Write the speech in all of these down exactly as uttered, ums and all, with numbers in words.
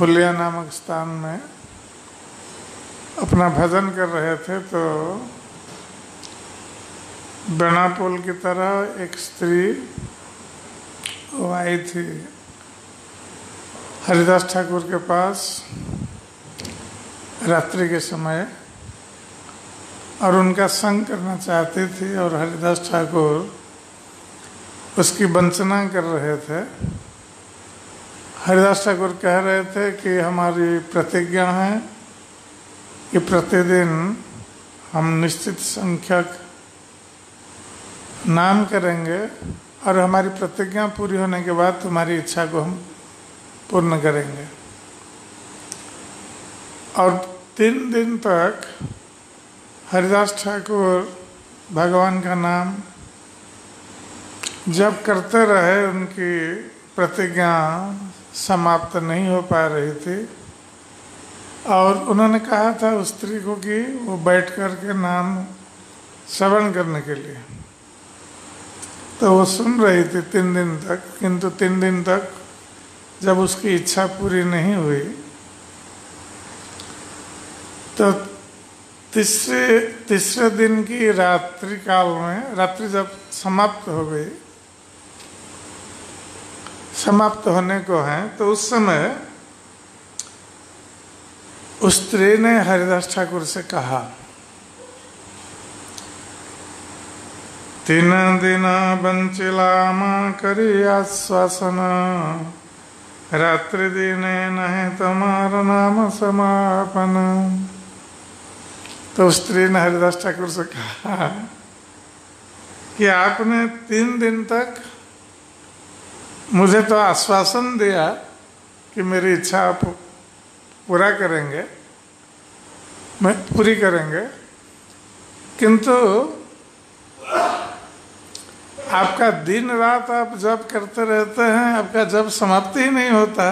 फुलिया नामक स्थान में अपना भजन कर रहे थे तो बेणापुल की तरह एक स्त्री वो आई थी हरिदास ठाकुर के पास रात्रि के समय और उनका संग करना चाहती थी और हरिदास ठाकुर उसकी वंचना कर रहे थे। हरिदास ठाकुर कह रहे थे कि हमारी प्रतिज्ञा है कि प्रतिदिन हम निश्चित संख्यक नाम करेंगे और हमारी प्रतिज्ञा पूरी होने के बाद तुम्हारी इच्छा को हम पूर्ण करेंगे। और तीन दिन तक हरिदास ठाकुर भगवान का नाम जब करते रहे, उनकी प्रतिज्ञा समाप्त नहीं हो पा रही थी और उन्होंने कहा था उस स्त्री को कि वो बैठ कर के नाम श्रवण करने के लिए, तो वो सुन रही थी तीन दिन तक, किंतु तीन दिन तक जब उसकी इच्छा पूरी नहीं हुई तो तीसरे तीसरे दिन की रात्रि काल में, रात्रि जब समाप्त हो गई, समाप्त होने को है, तो उस समय उस स्त्री ने हरिदास ठाकुर से कहा, तीन दिन बंचिला माँ करी आश्वासन, रात्रि दिने नहीं तुम्हारा नाम समापन। तो स्त्री ने हरिदास ठाकुर से कहा कि आपने तीन दिन तक मुझे तो आश्वासन दिया कि मेरी इच्छा आप पूरा करेंगे, मैं पूरी करेंगे, किंतु आपका दिन रात आप जप करते रहते हैं, आपका जप समाप्ति ही नहीं होता।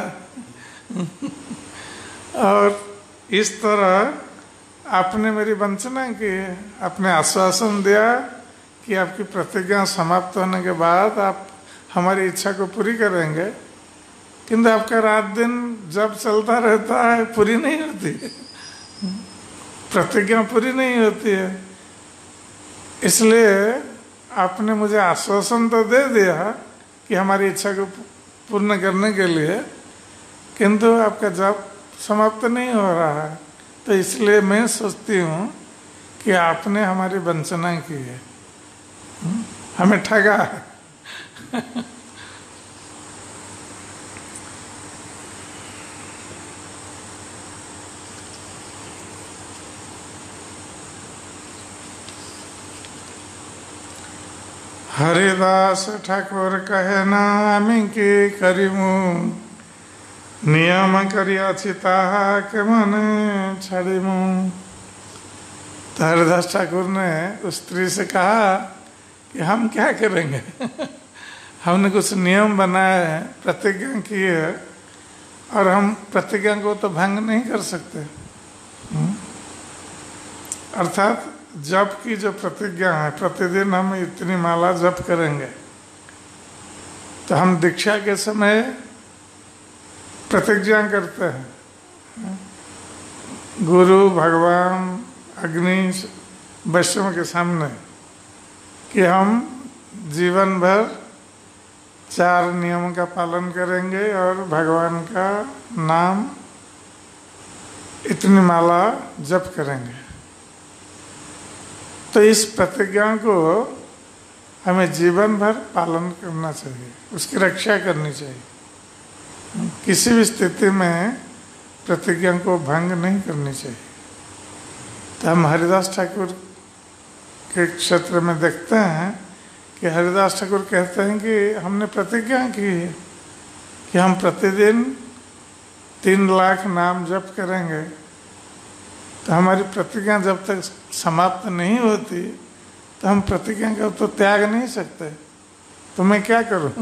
और इस तरह आपने मेरी वंचना की, आपने आश्वासन दिया कि आपकी प्रतिज्ञा समाप्त होने के बाद आप हमारी इच्छा को पूरी करेंगे, किंतु आपका रात दिन जब चलता रहता है, पूरी नहीं होती है, प्रतिज्ञा पूरी नहीं होती है। इसलिए आपने मुझे आश्वासन तो दे दिया कि हमारी इच्छा को पूर्ण करने के लिए, किंतु आपका जप समाप्त नहीं हो रहा है, तो इसलिए मैं सोचती हूँ कि आपने हमारी वंचना की है, हमें ठगा है। हरिदास ठाकुर कहे ना आमी की करिमु, नियम करियाछि ताहा के मने छाड़िमु। तो हरिदास ठाकुर ने उस स्त्री से कहा कि हम क्या करेंगे, हमने कुछ नियम बनाए हैं, प्रतिज्ञा की है और हम प्रतिज्ञा को तो भंग नहीं कर सकते। अर्थात जप की जो प्रतिज्ञा है, प्रतिदिन हम इतनी माला जप करेंगे, तो हम दीक्षा के समय प्रतिज्ञा करते हैं गुरु, भगवान, अग्नि, वैष्णव के सामने कि हम जीवन भर चार नियमों का पालन करेंगे और भगवान का नाम इतनी माला जप करेंगे। तो इस प्रतिज्ञा को हमें जीवन भर पालन करना चाहिए, उसकी रक्षा करनी चाहिए, किसी भी स्थिति में प्रतिज्ञा को भंग नहीं करनी चाहिए। तो हम हरिदास ठाकुर के क्षेत्र में देखते हैं कि हरिदास ठाकुर कहते हैं कि हमने प्रतिज्ञा की है कि हम प्रतिदिन तीन लाख नाम जप करेंगे, तो हमारी प्रतिज्ञा जब तक समाप्त नहीं होती तो हम प्रतिज्ञा को तो त्याग नहीं सकते, तो मैं क्या करूं?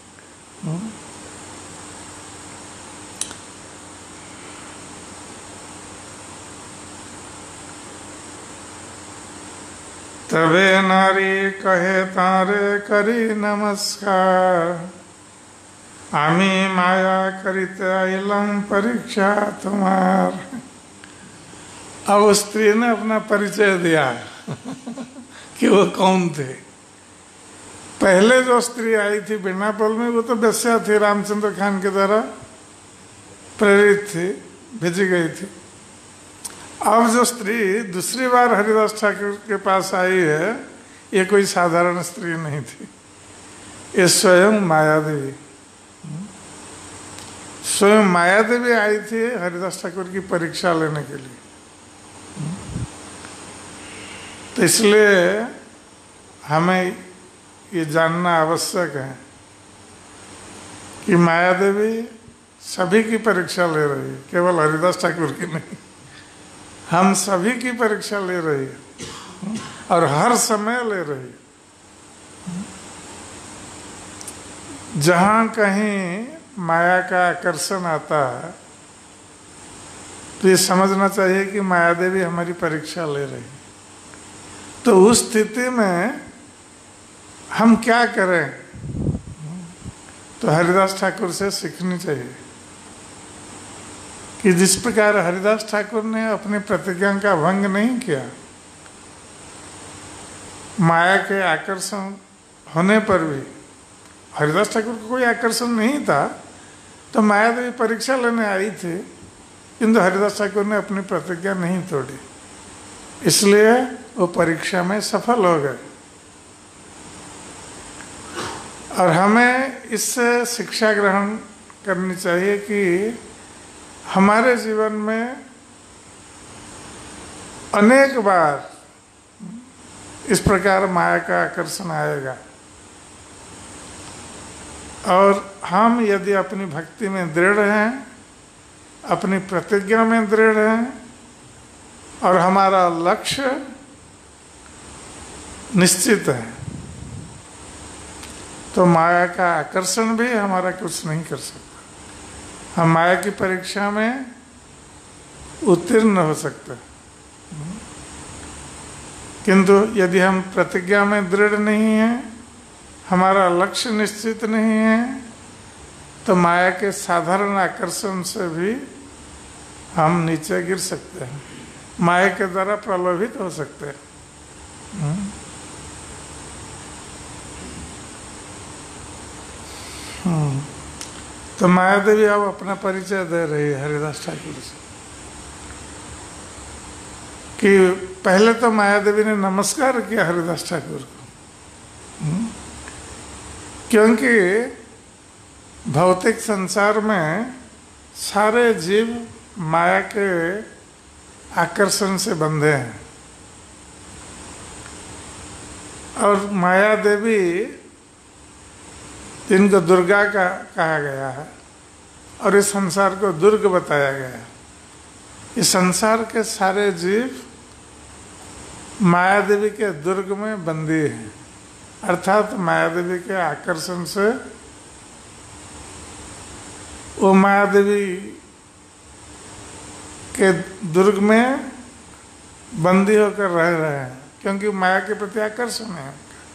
तबे नारी कहे तारे करी नमस्कार, आमी माया करिते आइलम परीक्षा तुम्हार। अब उस स्त्री ने अपना परिचय दिया कि वो कौन थे। पहले जो स्त्री आई थी बीनापोल में वो तो वेश्या थी, रामचंद्र खान के द्वारा प्रेरित थी, भेजी गई थी। अब जो स्त्री दूसरी बार हरिदास ठाकुर के पास आई है, ये कोई साधारण स्त्री नहीं थी, ये स्वयं माया देवी, स्वयं माया देवी आई थी हरिदास ठाकुर की परीक्षा लेने के लिए। तो इसलिए हमें ये जानना आवश्यक है कि माया देवी सभी की परीक्षा ले रही है, केवल हरिदास ठाकुर की नहीं, हम सभी की परीक्षा ले रही है और हर समय ले रही है। जहाँ कहीं माया का आकर्षण आता है तो ये समझना चाहिए कि माया देवी हमारी परीक्षा ले रही है। तो उस स्थिति में हम क्या करें? तो हरिदास ठाकुर से सीखनी चाहिए कि जिस प्रकार हरिदास ठाकुर ने अपनी प्रतिज्ञा का भंग नहीं किया, माया के आकर्षण होने पर भी हरिदास ठाकुर को कोई आकर्षण नहीं था, तो माया देवी परीक्षा लेने आई थी, किंतु हरिदास ठाकुर ने अपनी प्रतिज्ञा नहीं तोड़ी, इसलिए वो परीक्षा में सफल हो गए। और हमें इससे शिक्षा ग्रहण करनी चाहिए कि हमारे जीवन में अनेक बार इस प्रकार माया का आकर्षण आएगा, और हम यदि अपनी भक्ति में दृढ़ हैं, अपनी प्रतिज्ञा में दृढ़ हैं और हमारा लक्ष्य निश्चित है, तो माया का आकर्षण भी हमारा कुछ नहीं कर सकता। हम माया की परीक्षा में उत्तीर्ण हो सकते, किंतु यदि हम प्रतिज्ञा में दृढ़ नहीं हैं, हमारा लक्ष्य निश्चित नहीं है, तो माया के साधारण आकर्षण से भी हम नीचे गिर सकते हैं, माया के द्वारा प्रलोभित हो सकते हैं। तो माया देवी अब अपना परिचय दे रही है हरिदास ठाकुर से कि पहले तो माया देवी ने नमस्कार किया हरिदास ठाकुर को, क्योंकि भौतिक संसार में सारे जीव माया के आकर्षण से बंधे हैं, और माया देवी जिनको दुर्गा का कहा गया है और इस संसार को दुर्ग बताया गया है, इस संसार के सारे जीव माया देवी के दुर्ग में बंदी हैं, अर्थात माया देवी के आकर्षण से वो माया देवी के दुर्ग में बंदी होकर रह रहे हैं, क्योंकि माया के प्रति आकर्षण है।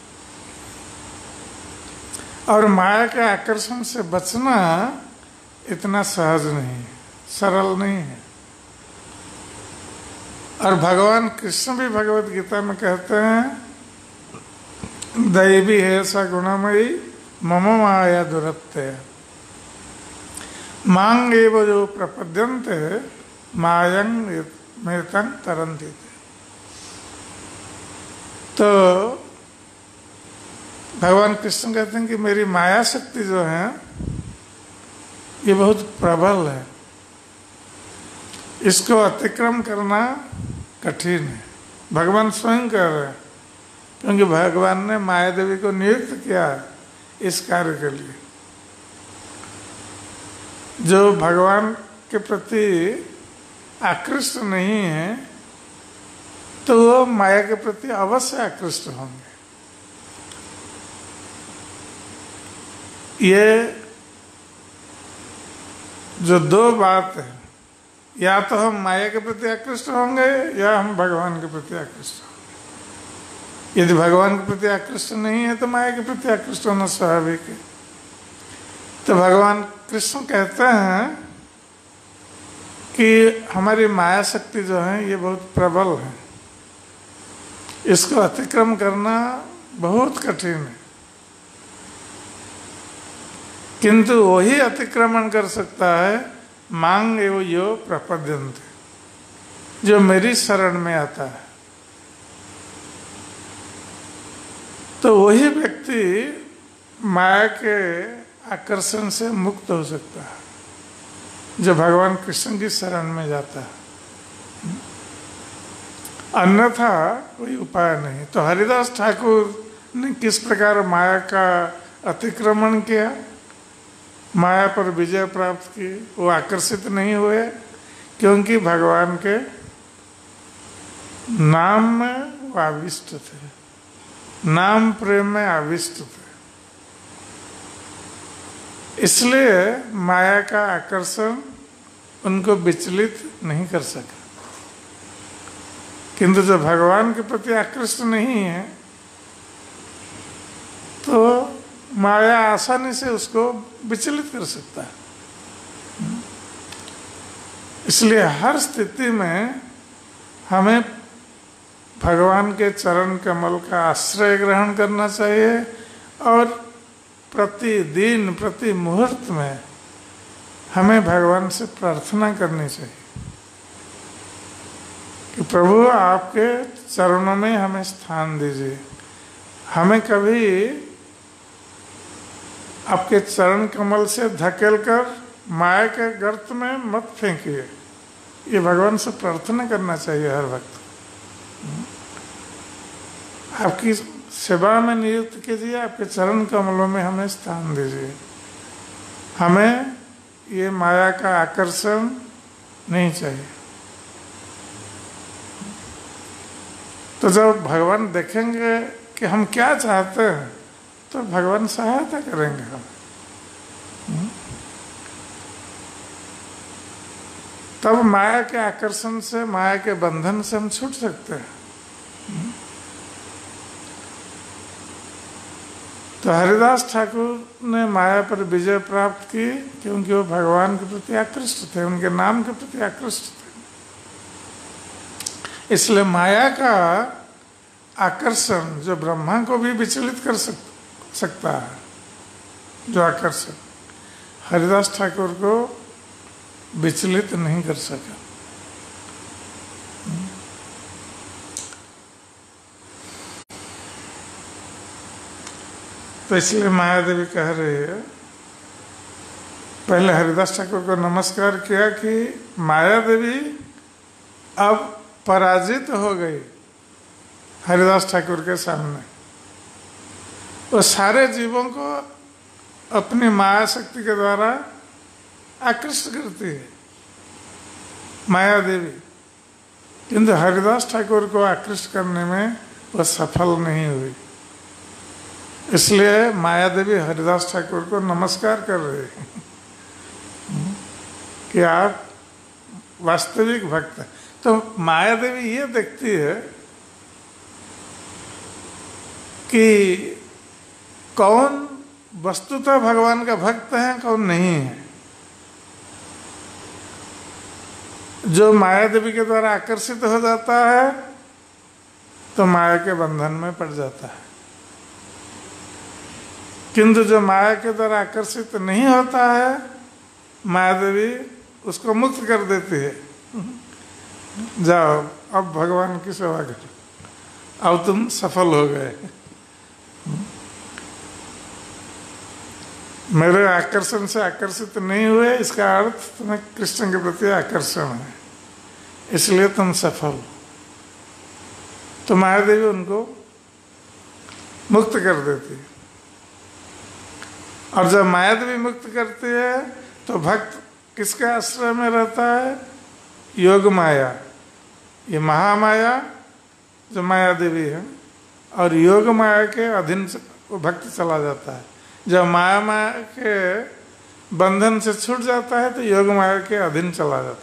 और माया के आकर्षण से बचना इतना सहज नहीं, सरल नहीं है। और भगवान कृष्ण भी भगवत गीता में कहते हैं, दैवी है सा गुणमयी मम माया दुरत्य मांग एव जो प्रपद्यन्ते मायंग मेतंग तरन्ति। तो भगवान कृष्ण कहते हैं कि मेरी माया शक्ति जो है ये बहुत प्रबल है, इसको अतिक्रम करना कठिन है। भगवान स्वयं कह रहे हैं, क्योंकि भगवान ने माया देवी को नियुक्त किया इस कार्य के लिए। जो भगवान के प्रति आकृष्ट नहीं है तो वो माया के प्रति अवश्य आकृष्ट होंगे। ये जो दो बात है, या तो हम माया के प्रति आकृष्ट होंगे या हम भगवान के प्रति आकृष्ट होंगे। यदि भगवान के प्रति आकृष्ट नहीं है तो माया के प्रति आकृष्ट होना स्वाभाविक है। तो भगवान कृष्ण कहते हैं कि हमारी माया शक्ति जो है ये बहुत प्रबल है, इसको अतिक्रम करना बहुत कठिन है, किंतु वही अतिक्रमण कर सकता है मांग एवं यो प्रपद्यन्ते, जो मेरी शरण में आता है। तो वही व्यक्ति माया के आकर्षण से मुक्त हो सकता है जो भगवान कृष्ण की शरण में जाता है, अन्यथा कोई उपाय नहीं। तो हरिदास ठाकुर ने किस प्रकार माया का अतिक्रमण किया, माया पर विजय प्राप्त की, वो आकर्षित नहीं हुए क्योंकि भगवान के नाम में वो आविष्ट थे, नाम प्रेम में आविष्ट थे, इसलिए माया का आकर्षण उनको विचलित नहीं कर सका। किंतु जो भगवान के प्रति आकृष्ट नहीं है तो माया आसानी से उसको विचलित कर सकता है। इसलिए हर स्थिति में हमें भगवान के चरण कमल का आश्रय ग्रहण करना चाहिए और प्रतिदिन प्रति मुहूर्त में हमें भगवान से प्रार्थना करनी चाहिए कि प्रभु आपके चरणों में हमें स्थान दीजिए, हमें कभी आपके चरण कमल से धकेल कर माया के गर्त में मत फेंकिए। ये भगवान से प्रार्थना करना चाहिए हर वक्त। आपकी सेवा में नियुक्त कीजिए, आपके चरण कमलों में हमें स्थान दीजिए, हमें ये माया का आकर्षण नहीं चाहिए। तो जब भगवान देखेंगे कि हम क्या चाहते हैं तो भगवान सहायता करेंगे हम। तब माया के आकर्षण से, माया के बंधन से हम छूट सकते हैं। तो हरिदास ठाकुर ने माया पर विजय प्राप्त की क्योंकि वो भगवान के प्रति आकृष्ट थे, उनके नाम के प्रति आकृष्ट थे। इसलिए माया का आकर्षण जो ब्रह्मा को भी विचलित कर सक, सकता है, जो आकर्षण हरिदास ठाकुर को विचलित नहीं कर सका। तो इसलिए माया देवी कह रही है, पहले हरिदास ठाकुर को नमस्कार किया कि माया देवी अब पराजित हो गई हरिदास ठाकुर के सामने। वो सारे जीवों को अपनी माया शक्ति के द्वारा आकृष्ट करती है माया देवी, किंतु हरिदास ठाकुर को आकृष्ट करने में वह सफल नहीं हुई। इसलिए माया देवी हरिदास ठाकुर को नमस्कार कर रही है कि आप वास्तविक भक्त हैं। तो माया देवी ये देखती है कि कौन वस्तुतः भगवान का भक्त है, कौन नहीं है। जो माया देवी के द्वारा आकर्षित हो जाता है तो माया के बंधन में पड़ जाता है, किंतु जो माया के द्वारा आकर्षित नहीं होता है माया देवी उसको मुक्त कर देती है। जाओ अब भगवान की सेवा करो, अब तुम सफल हो गए, मेरे आकर्षण से आकर्षित नहीं हुए, इसका अर्थ तुम्हें कृष्ण के प्रति आकर्षण है, इसलिए तुम सफल। तो माया देवी उनको मुक्त कर देती है। और जब माया देवी मुक्त करती है तो भक्त किसके आश्रय में रहता है? योग माया, ये महामाया जो माया देवी है, और योग माया के अधीन वो भक्त चला जाता है। जब माया माया के बंधन से छूट जाता है तो योग माया के अधीन चला जाता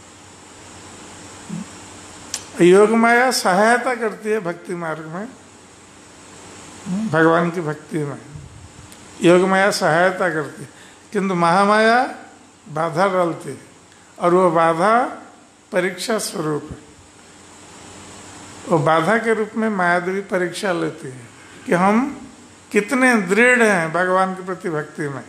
है। योग माया सहायता करती है भक्ति मार्ग में, भगवान की भक्ति में योग माया सहायता करती है, किंतु महामाया बाधा डालती है, और वो बाधा परीक्षा स्वरूप है। वो बाधा के रूप में माया देवी परीक्षा लेती है कि हम कितने दृढ़ हैं भगवान के प्रति भक्ति में।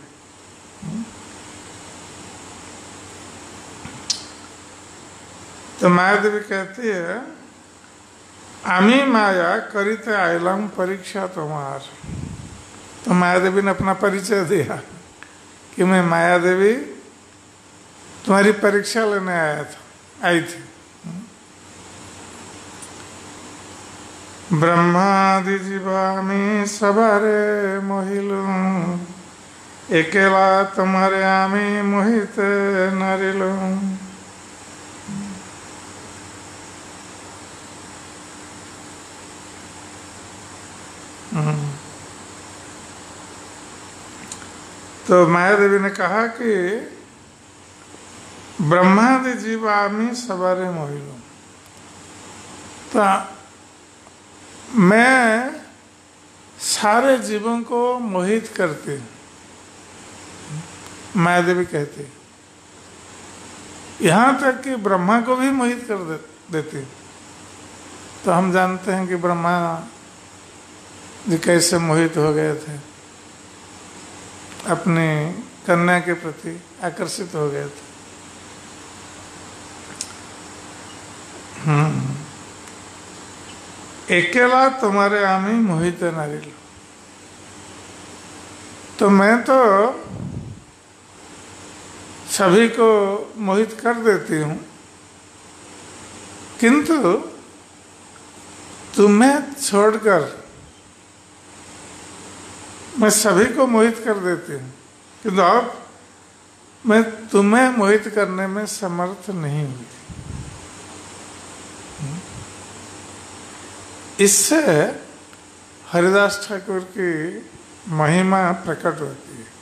तो माया देवी कहती है, आमी माया करिते आयलम परीक्षा तुम्हार। तो माया देवी ने अपना परिचय दिया कि मैं माया देवी तुम्हारी परीक्षा लेने आया था आई थी। ब्रह्मादि जीवामी सबारे मोहिलू, एकेला तुम्हारे आमी मोहित नारिलू। तो माया देवी ने कहा कि ब्रह्मादि जीव आमी सवारे मोहिलो। तो मैं सारे जीवों को मोहित करती हूँ, माया देवी कहती। यहाँ तक कि ब्रह्मा को भी मोहित कर दे, देती। तो हम जानते हैं कि ब्रह्मा जी कैसे मोहित हो गए थे, अपनी कन्या के प्रति आकर्षित हो गए थे। हम्म अकेला तुम्हारे आमी मोहित नारिल। तो मैं तो सभी को मोहित कर देती हूँ, किंतु तुम्हें छोड़कर मैं सभी को मोहित कर देती हूँ, किंतु अब मैं तुम्हें मोहित करने में समर्थ नहीं हुई। इससे हरिदास ठाकुर की महिमा प्रकट होती है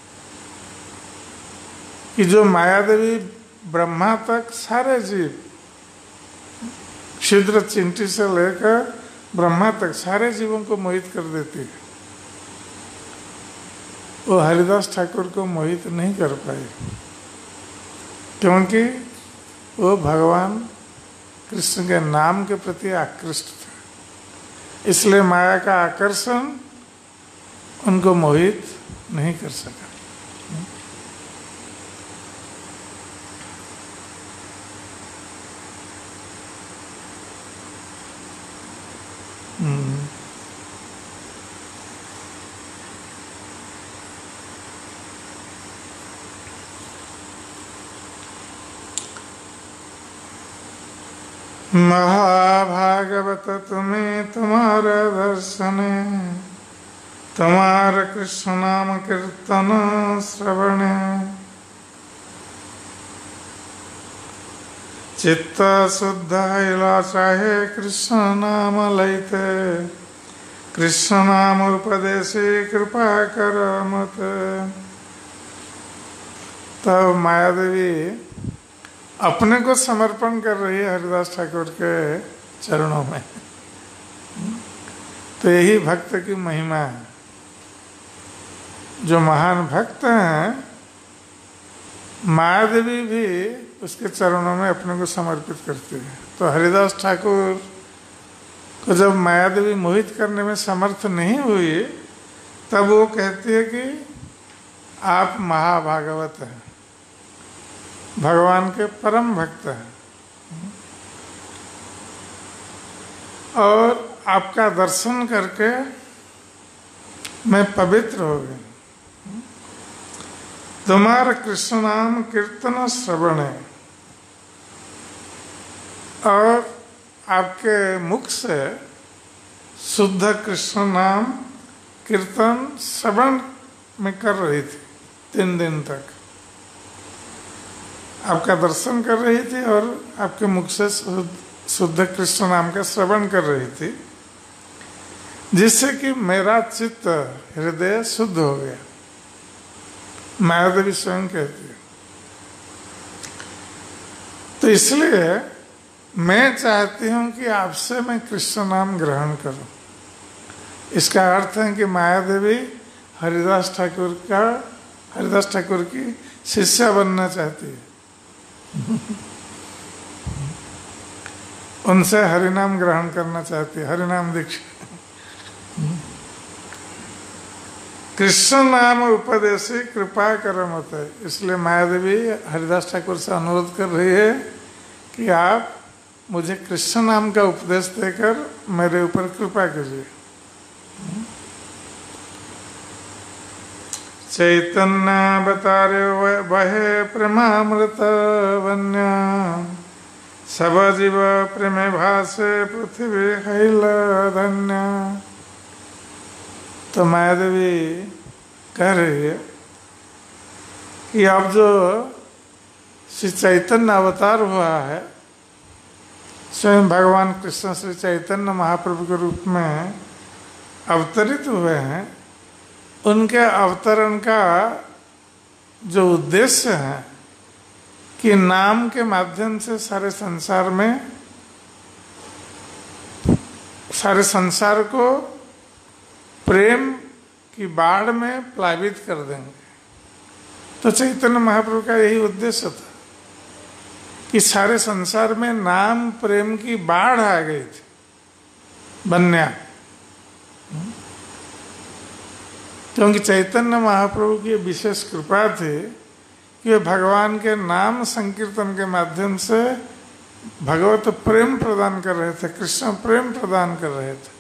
कि जो माया देवी ब्रह्मा तक सारे जीव, क्षुद्र चिंटी से लेकर ब्रह्मा तक सारे जीवों को मोहित कर देती है, वो हरिदास ठाकुर को मोहित नहीं कर पाए, क्योंकि वो भगवान कृष्ण के नाम के प्रति आकृष्ट थे। इसलिए माया का आकर्षण उनको मोहित नहीं कर सका। हम्म महाभागवत तुम्हें तुम्हारा दर्शने, तुम्हारा कृष्ण नाम कीर्तन श्रवणे, चित्त शुद्ध हिला चाहे कृष्ण नाम लैते, कृष्ण नाम उपदेशे कृपा कर मत। तब माया देवी अपने को समर्पण कर रही है हरिदास ठाकुर के चरणों में। तो यही भक्त की महिमा है। जो महान भक्त हैं, माया देवी भी उसके चरणों में अपने को समर्पित करती है। तो हरिदास ठाकुर को जब माया देवी मोहित करने में समर्थ नहीं हुई, तब वो कहती है कि आप महाभागवत हैं, भगवान के परम भक्त हैं, और आपका दर्शन करके मैं पवित्र हो गई। तुम्हारा कृष्ण नाम कीर्तन श्रवण है, और आपके मुख से शुद्ध कृष्ण नाम कीर्तन श्रवण में कर रही थी। तीन दिन तक आपका दर्शन कर रही थी और आपके मुख से शुद्ध कृष्ण नाम का श्रवण कर रही थी, जिससे कि मेरा चित्त हृदय शुद्ध हो गया। माया देवी स्वयं कहती है। तो इसलिए मैं चाहती हूं कि आपसे मैं कृष्ण नाम ग्रहण करूं। इसका अर्थ है कि माया देवी हरिदास ठाकुर का हरिदास ठाकुर की शिष्या बनना चाहती है। उनसे हरिनाम ग्रहण करना चाहती है, हरिनाम दीक्षा। कृष्ण नाम उपदेशी कृपा कर मत है। इसलिए माया देवी हरिदास ठाकुर से अनुरोध कर रही है कि आप मुझे कृष्ण नाम का उपदेश देकर मेरे ऊपर कृपा कीजिए। चैतन्य बतारे बहे प्रेमामृत वन्य, सब जीव प्रेम भाषे पृथ्वी हैल धन्य। तो माया देवी कह रही है कि अब जो श्री चैतन्य अवतार हुआ है, स्वयं भगवान कृष्ण श्री चैतन्य महाप्रभु के रूप में अवतरित हुए हैं, उनके अवतरण का जो उद्देश्य है कि नाम के माध्यम से सारे संसार में सारे संसार को प्रेम की बाढ़ में प्लावित कर देंगे। तो चैतन्य महाप्रभु का यही उद्देश्य था कि सारे संसार में नाम प्रेम की बाढ़ आ गई थी, बन्या। क्योंकि चैतन्य महाप्रभु की विशेष कृपा थी कि वे भगवान के नाम संकीर्तन के माध्यम से भगवत प्रेम प्रदान कर रहे थे, कृष्ण प्रेम प्रदान कर रहे थे,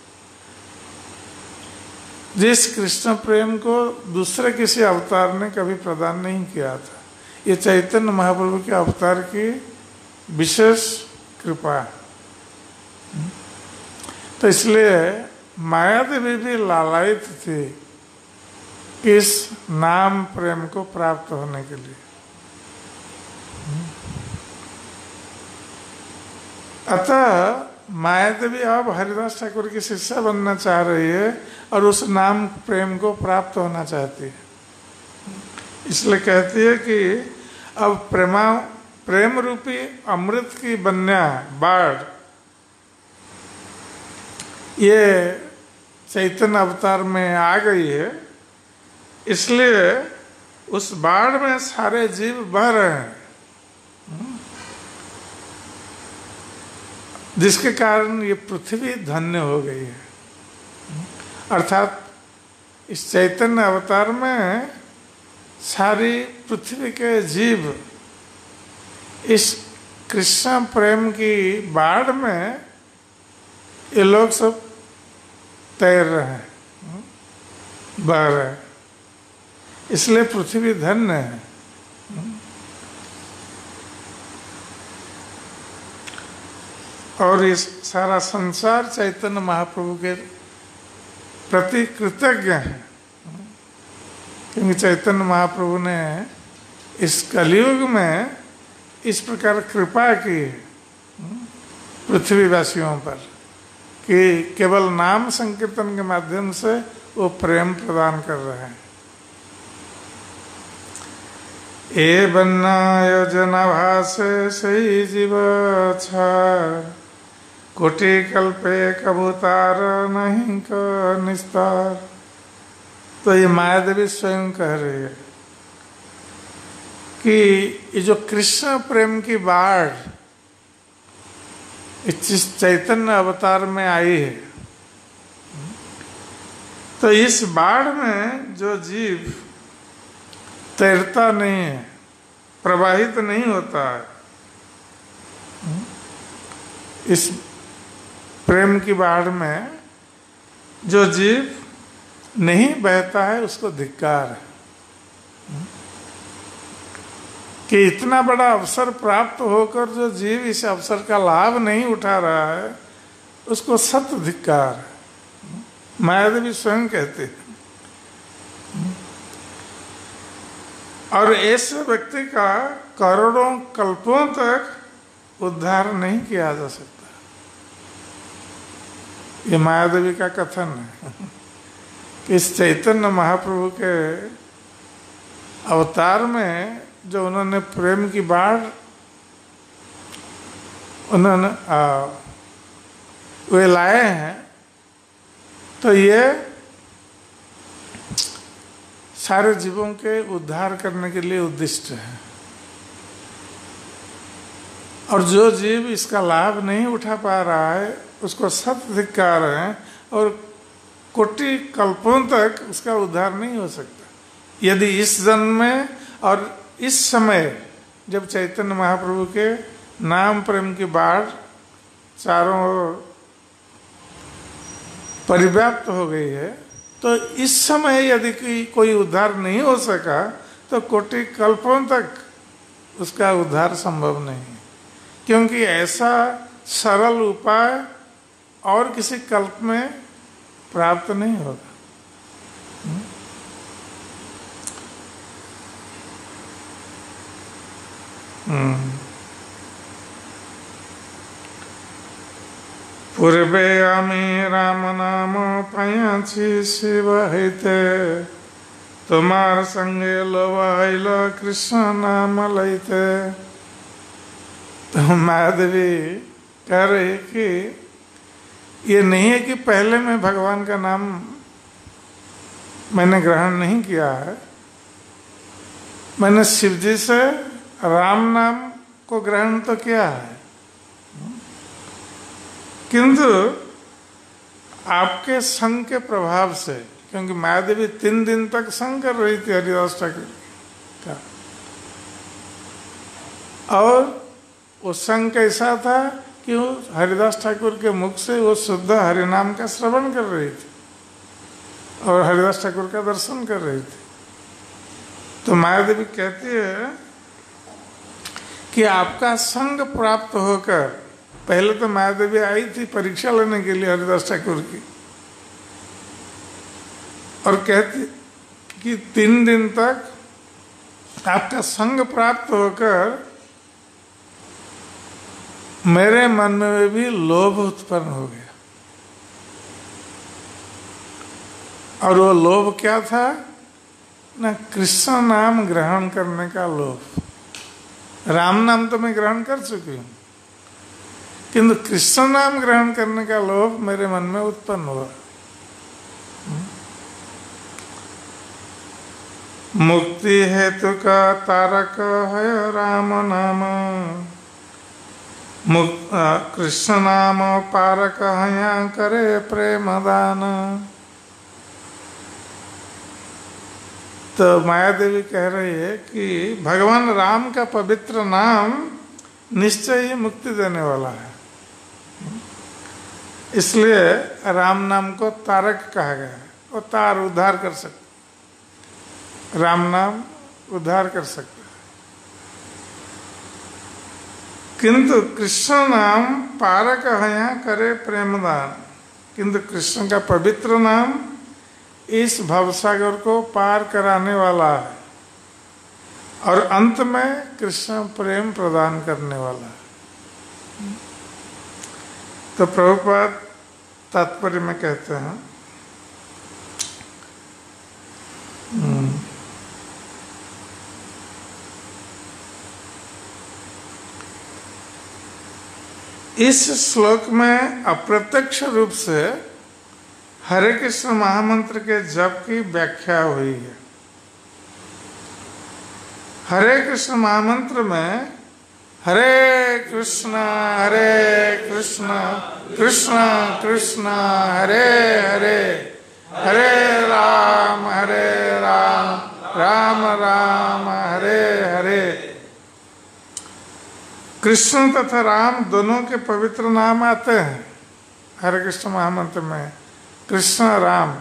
जिस कृष्ण प्रेम को दूसरे किसी अवतार ने कभी प्रदान नहीं किया था। ये चैतन्य महाप्रभु के अवतार की विशेष कृपा। तो इसलिए माया देवी भी लालायित थी इस नाम प्रेम को प्राप्त होने के लिए। अतः माया देवी अब हरिदास ठाकुर की शिष्या बनना चाह रही है और उस नाम प्रेम को प्राप्त होना चाहती है। इसलिए कहती है कि अब प्रेमा प्रेम रूपी अमृत की बन्या बाढ़ ये चैतन्य अवतार में आ गई है, इसलिए उस बाढ़ में सारे जीव बह रहे हैं, जिसके कारण ये पृथ्वी धन्य हो गई है। अर्थात इस चैतन्य अवतार में सारी पृथ्वी के जीव इस कृष्ण प्रेम की बाढ़ में ये लोग सब तैर रहे हैं, बह रहे हैं, इसलिए पृथ्वी धन्य है। और इस सारा संसार चैतन्य महाप्रभु के प्रति कृतज्ञ है, क्योंकि चैतन्य महाप्रभु ने इस कलयुग में इस प्रकार कृपा की पृथ्वीवासियों पर कि केवल नाम संकीर्तन के माध्यम से वो प्रेम प्रदान कर रहे हैं। ए बन्ना योजना भाषे सही जीव अच्छा, कोटि कल्पे कबूतार नहीं का निस्तार। तो ये माया देवी स्वयं कह रही है कि ये जो कृष्ण प्रेम की बाढ़ इस चैतन्य अवतार में आई है, तो इस बाढ़ में जो जीव तैरता नहीं है, प्रवाहित नहीं होता है, इस प्रेम की बाढ़ में जो जीव नहीं बहता है उसको धिक्कार है कि इतना बड़ा अवसर प्राप्त होकर जो जीव इस अवसर का लाभ नहीं उठा रहा है उसको सत धिक्कार है। माया देवी स्वयं कहते हैं। और ऐसे व्यक्ति का करोड़ों कल्पों तक उद्धार नहीं किया जा सकता। ये माया देवी का कथन है कि इस चैतन्य महाप्रभु के अवतार में जो उन्होंने प्रेम की बाढ़ उन्होंने वे लाए हैं, तो ये सारे जीवों के उद्धार करने के लिए उद्दिष्ट है। और जो जीव इसका लाभ नहीं उठा पा रहा है उसको सत धिक्कार है और कोटि कल्पों तक उसका उद्धार नहीं हो सकता। यदि इस जन्म में और इस समय जब चैतन्य महाप्रभु के नाम प्रेम की बाढ़ चारों ओर परिव्याप्त हो गई है, तो इस समय यदि कोई उद्धार नहीं हो सका तो कोटि कल्पों तक उसका उद्धार संभव नहीं है, क्योंकि ऐसा सरल उपाय और किसी कल्प में प्राप्त नहीं होगा। पूर्वे आमी राम नाम पायाছি शिव হইতে তোমার संगे लोभाइल कृष्ण नाम लैते। तो महादेवी कह रही कि ये नहीं है कि पहले मैं भगवान का नाम मैंने ग्रहण नहीं किया है, मैंने शिव जी से राम नाम को ग्रहण तो किया है, किंतु आपके संग के प्रभाव से, क्योंकि मायादेवी तीन दिन तक संग कर रही थी हरिदास ठाकुर का, और वो संग कैसा था कि वो हरिदास ठाकुर के मुख से वो शुद्ध हरिनाम का श्रवण कर रही थी और हरिदास ठाकुर का दर्शन कर रही थी। तो मायादेवी कहती है कि आपका संग प्राप्त होकर, पहले तो मायादेवी आई थी परीक्षा लेने के लिए हरिदास ठाकुर की, और कहती कि तीन दिन तक आपका संग प्राप्त होकर मेरे मन में भी लोभ उत्पन्न हो गया। और वो लोभ क्या था ना, कृष्ण नाम ग्रहण करने का लोभ। राम नाम तो मैं ग्रहण कर चुकी हूँ, किंतु कृष्ण नाम ग्रहण करने का लोभ मेरे मन में उत्पन्न हुआ। मुक्ति हेतु का तारक है राम नाम, मुक्त कृष्ण नाम पारक हया करे प्रेम दान। तो मायादेवी कह रही है कि भगवान राम का पवित्र नाम निश्चय ही मुक्ति देने वाला है, इसलिए राम नाम को तारक कहा गया है। वो तार उद्धार कर सकते, राम नाम उद्धार कर सकते। किंतु कृष्ण नाम पारक हया करे प्रेमदान, किंतु कृष्ण का पवित्र नाम इस भवसागर को पार कराने वाला है और अंत में कृष्ण प्रेम प्रदान करने वाला है। तो प्रभुपाद तात्पर्य में कहते हैं, इस श्लोक में अप्रत्यक्ष रूप से हरे कृष्ण महामंत्र के जप की व्याख्या हुई है। हरे कृष्ण महामंत्र में हरे कृष्ण हरे कृष्ण कृष्ण कृष्ण हरे हरे, हरे राम हरे राम राम राम हरे हरे। कृष्ण तथा राम दोनों के पवित्र नाम आते हैं हरे कृष्ण महामंत्र में। कृष्ण राम,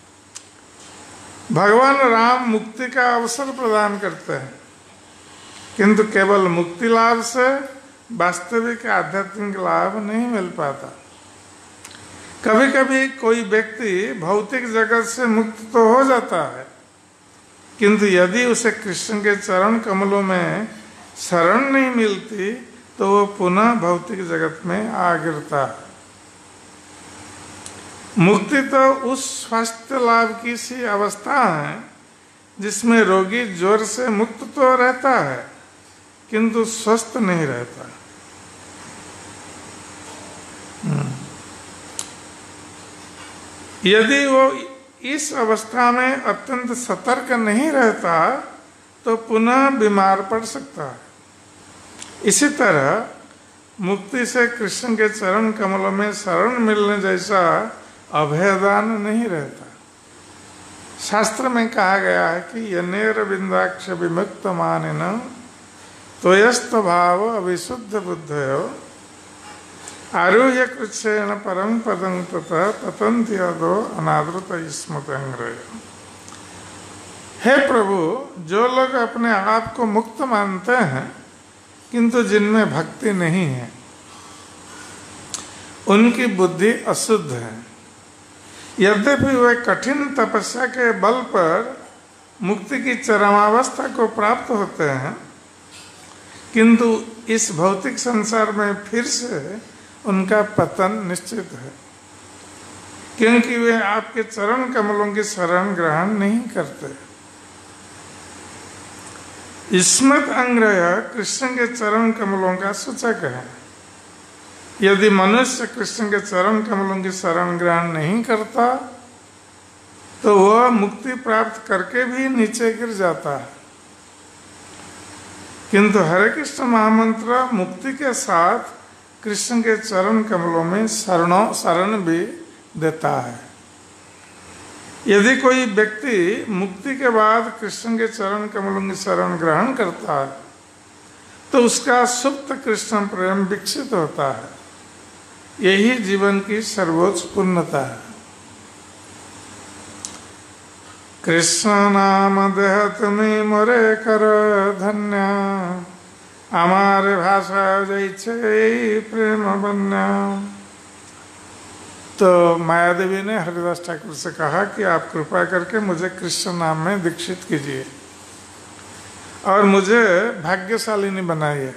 भगवान राम मुक्ति का अवसर प्रदान करते हैं, किंतु केवल मुक्ति लाभ से वास्तविक आध्यात्मिक लाभ नहीं मिल पाता। कभी कभी कोई व्यक्ति भौतिक जगत से मुक्त तो हो जाता है, किंतु यदि उसे कृष्ण के चरण कमलों में शरण नहीं मिलती तो वो पुनः भौतिक जगत में आ गिरता है। मुक्ति तो उस स्वास्थ्य लाभ की सी अवस्था है जिसमें रोगी ज्वर से मुक्त तो रहता है किंतु स्वस्थ नहीं रहता। यदि वो इस अवस्था में अत्यंत सतर्क नहीं रहता तो पुनः बीमार पड़ सकता है। इसी तरह मुक्ति से कृष्ण के चरण कमलों में शरण मिलने जैसा अभयदान नहीं रहता। शास्त्र में कहा गया है कि यनेर बिंदाक्ष विमुक्त मानिन त्वयस्त भाव अविशुद्ध बुद्धयो आरुह्य कृच्छेन परम पदं ततः पतन्ति अधो अनादृत स्मृत अंग्रय। हे प्रभु, जो लोग अपने आप को मुक्त मानते हैं किंतु जिनमें भक्ति नहीं है, उनकी बुद्धि अशुद्ध है। यद्यपि वे कठिन तपस्या के बल पर मुक्ति की चरमावस्था को प्राप्त होते हैं, किंतु इस भौतिक संसार में फिर से उनका पतन निश्चित है, क्योंकि वे आपके चरण कमलों की शरण ग्रहण नहीं करते। स्मृत अंग्रह कृष्ण के चरण कमलों का सूचक है। यदि मनुष्य कृष्ण के चरण कमलों की शरण ग्रहण नहीं करता तो वह मुक्ति प्राप्त करके भी नीचे गिर जाता है, किंतु हरे कृष्ण महामंत्र मुक्ति के साथ कृष्ण के चरण कमलों में शरणों शरण भी देता है। यदि कोई व्यक्ति मुक्ति के बाद कृष्ण के चरण कमलों की शरण ग्रहण करता है तो उसका सुप्त कृष्ण प्रेम विकसित होता है। यही जीवन की सर्वोच्च पूर्णता है। कृष्ण नाम देह तुम्हें मोरे कर धन्य, हमारे भाषा जैसे प्रेम बन्या। तो माया देवी ने हरिदास ठाकुर से कहा कि आप कृपा करके मुझे कृष्ण नाम में दीक्षित कीजिए और मुझे भाग्यशालिनी बनाइए,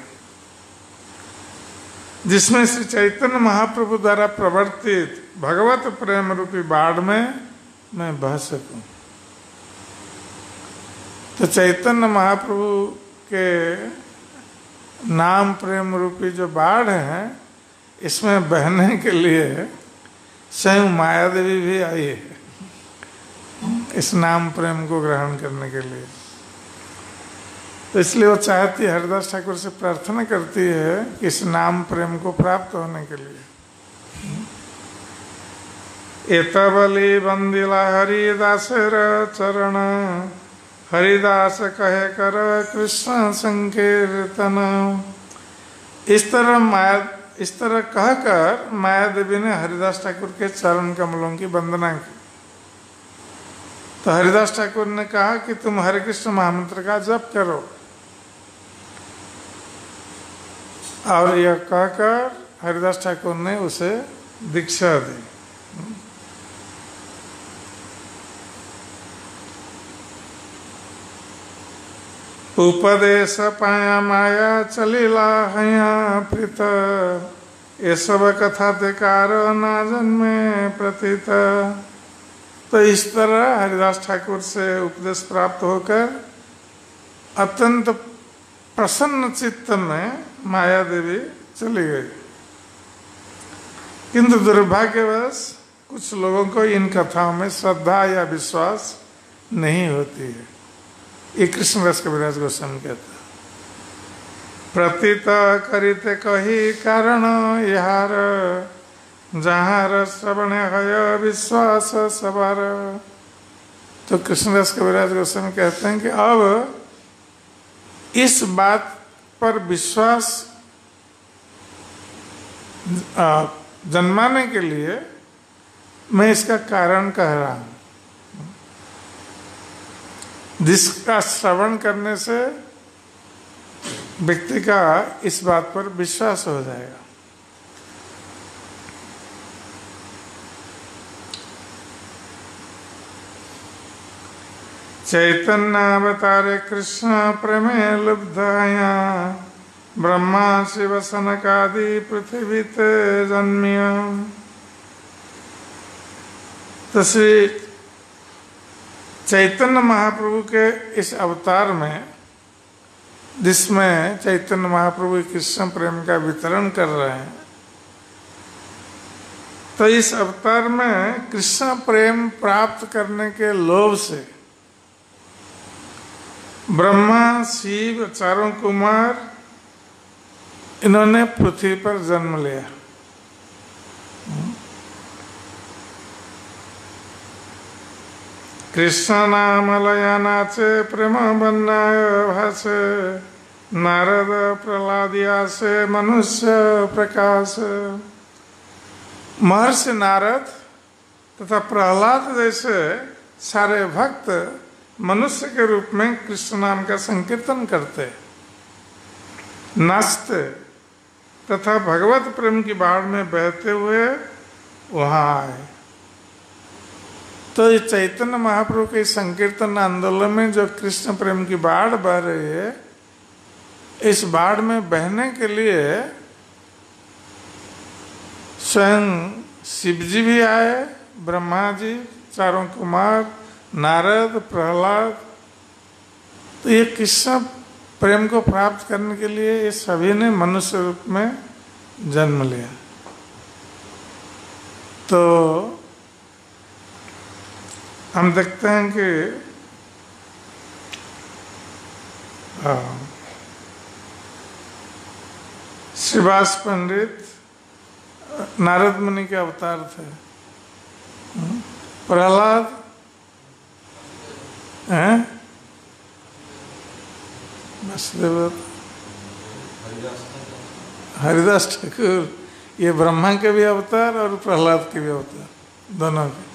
जिसमें श्री चैतन्य महाप्रभु द्वारा प्रवर्तित भगवत प्रेम रूपी बाढ़ में मैं बह सकूं। तो चैतन्य महाप्रभु के नाम प्रेम रूपी जो बाढ़ है, इसमें बहने के लिए स्वयं माया देवी भी आई है, इस नाम प्रेम को ग्रहण करने के लिए। तो इसलिए वो चाहती है, हरिदास ठाकुर से प्रार्थना करती है कि इस नाम प्रेम को प्राप्त होने के लिए। एतबली बंदिला हरिदास चरण, हरिदास कहे कर कृष्ण संकीर्तन। इस तरह माया इस तरह कहकर माया देवी ने हरिदास ठाकुर के चरण कमलों की वंदना की। तो हरिदास ठाकुर ने कहा कि तुम हरे कृष्ण महामंत्र का जप करो, और यह कहकर हरिदास ठाकुर ने उसे दीक्षा दी। उपदेश पाया माया चलीला हया प्रीत, ये सब कथा ते कार ना जन्मे प्रतीत। तो इस तरह हरिदास ठाकुर से उपदेश प्राप्त होकर अत्यंत प्रसन्न चित्त में माया देवी चली गई। किंतु दुर्भाग्यवश कुछ लोगों को इन कथाओं में श्रद्धा या विश्वास नहीं होती है। ये कृष्णदास कविराज गोस्वामी कहता है, प्रतीत करिते कही कारण यार, जहार श्रवण है विश्वास सवार। तो कृष्णदास कविराज गोस्वामी कहते हैं कि अब इस बात पर विश्वास जन्माने के लिए मैं इसका कारण कह रहा हूं, जिसका श्रवण करने से व्यक्ति का इस बात पर विश्वास हो जाएगा। चैतन्य अवतारे कृष्ण प्रेमे लुब्धया, ब्रह्मा शिव सनकादि पृथ्वी ते जन्मिया। तो श्री चैतन्य महाप्रभु के इस अवतार में, जिसमें चैतन्य महाप्रभु कृष्ण प्रेम का वितरण कर रहे हैं, तो इस अवतार में कृष्ण प्रेम प्राप्त करने के लोभ से ब्रह्मा, शिव, चारों कुमार इन्होंने पृथ्वी पर जन्म लिया। कृष्ण नाम लया नाचे प्रेम बनाय भाषे नारद प्रहलादिया से मनुष्य प्रकाश। महर्षि नारद तथा प्रहलाद जैसे सारे भक्त मनुष्य के रूप में कृष्ण नाम का संकीर्तन करते, नाचते तथा भगवत प्रेम की बाढ़ में बहते हुए वहां आए। तो ये चैतन्य महाप्रभु के संकीर्तन आंदोलन में जो कृष्ण प्रेम की बाढ़ बह रही है, इस बाढ़ में बहने के लिए स्वयं शिव जी भी आए, ब्रह्मा जी, चारों कुमार, नारद, प्रहलाद। तो ये कृष्ण प्रेम को प्राप्त करने के लिए ये सभी ने मनुष्य रूप में जन्म लिया। तो हम देखते हैं कि श्रीवास पंडित नारद मुनि के अवतार थे। प्रहलाद हैं हरिदास ठाकुर, ये ब्रह्मा के भी अवतार और प्रहलाद के भी अवतार, दोनों के।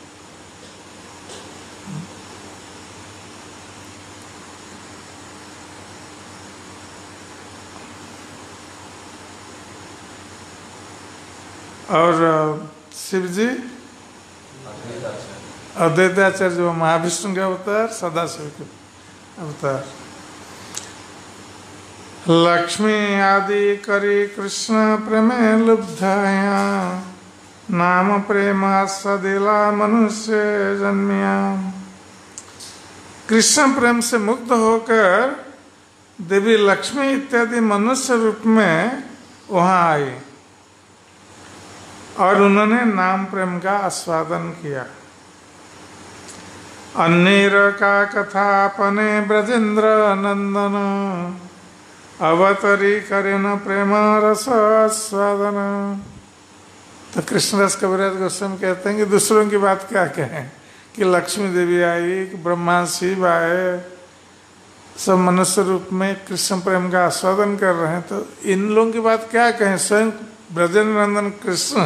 और शिव जी अद्वैताचार्य जो महाविष्णु के अवतार, सदाशिव के अवतार। लक्ष्मी आदि करी कृष्ण प्रेमे लुब्धाया नाम प्रेम सदिला मनुष्य जन्मिया। कृष्ण प्रेम से मुग्ध होकर देवी लक्ष्मी इत्यादि मनुष्य रूप में वहां आई और उन्होंने नाम प्रेम का आस्वादन किया। अन्नीर का कथा अपने ब्रजेंद्र नंदन अवतरी करेन प्रेम रस आस्वादन। तो कृष्णदास कविराज गोस्वामी कहते हैं कि दूसरों की बात क्या कहें, कि लक्ष्मी देवी आई, कि ब्रह्मा शिव आए, सब मनुष्य रूप में कृष्ण प्रेम का आस्वादन कर रहे हैं। तो इन लोगों की बात क्या कहें, स्वयं ब्रजेंद्र नंदन कृष्ण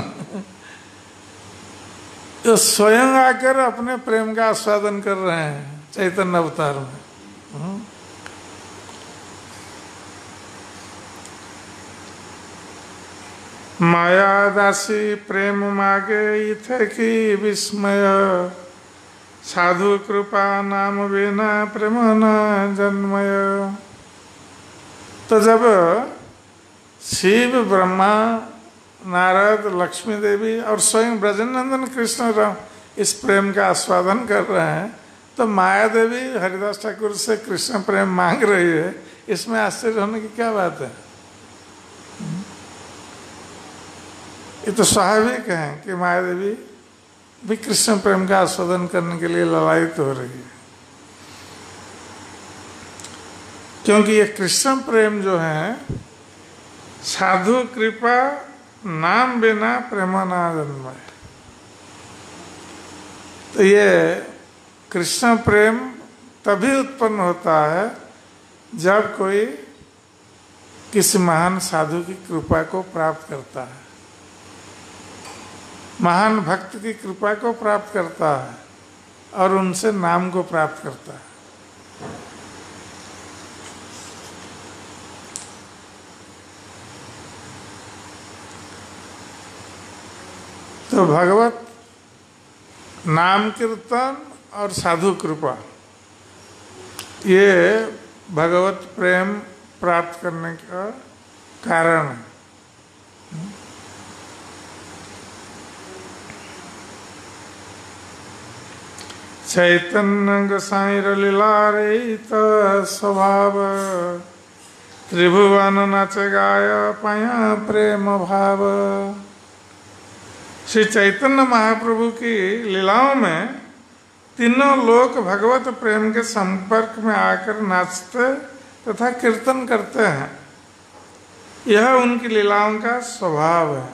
तो स्वयं आकर अपने प्रेम का आस्वादन कर रहे हैं चैतन्य अवतार में। माया दासी प्रेम मागे इथे की विस्मय साधु कृपा नाम बिना प्रेम न जन्मय। तो जब शिव, ब्रह्मा, नारद, लक्ष्मी देवी और स्वयं ब्रजनंदन कृष्ण राम इस प्रेम का आस्वादन कर रहे हैं, तो माया देवी हरिदास ठाकुर से कृष्ण प्रेम मांग रही है, इसमें आश्चर्य होने की क्या बात है। ये तो स्वाभाविक है कि माया देवी भी कृष्ण प्रेम का आस्वादन करने के लिए ललायित हो रही है, क्योंकि ये कृष्ण प्रेम जो है साधु कृपा नाम बिना प्रेम ना जन्मे। तो ये कृष्ण प्रेम तभी उत्पन्न होता है जब कोई किसी महान साधु की कृपा को प्राप्त करता है, महान भक्त की कृपा को प्राप्त करता है और उनसे नाम को प्राप्त करता है। तो भगवत नाम कीर्तन और साधु कृपा ये भगवत प्रेम प्राप्त करने का कारण है। चैतन्य गोसाई लीलारित स्वभाव त्रिभुवन नाच गाय पाया प्रेम भाव। श्री चैतन्य महाप्रभु की लीलाओं में तीनों लोग भगवत प्रेम के संपर्क में आकर नाचते तथा कीर्तन करते हैं। यह उनकी लीलाओं का स्वभाव है।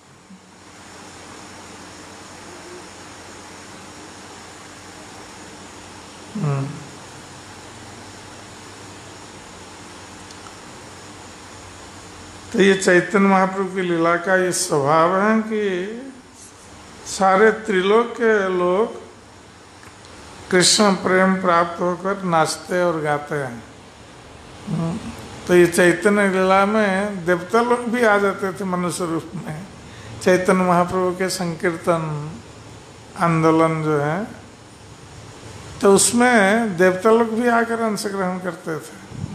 तो ये चैतन्य महाप्रभु की लीला का ये स्वभाव है कि सारे त्रिलोक के लोग कृष्ण प्रेम प्राप्त होकर नाचते और गाते हैं। तो ये चैतन्य लीला में देवता लोग भी आ जाते थे मनुष्य रूप में। चैतन्य महाप्रभु के संकीर्तन आंदोलन जो है, तो उसमें देवता लोग भी आकर अंश ग्रहण करते थे।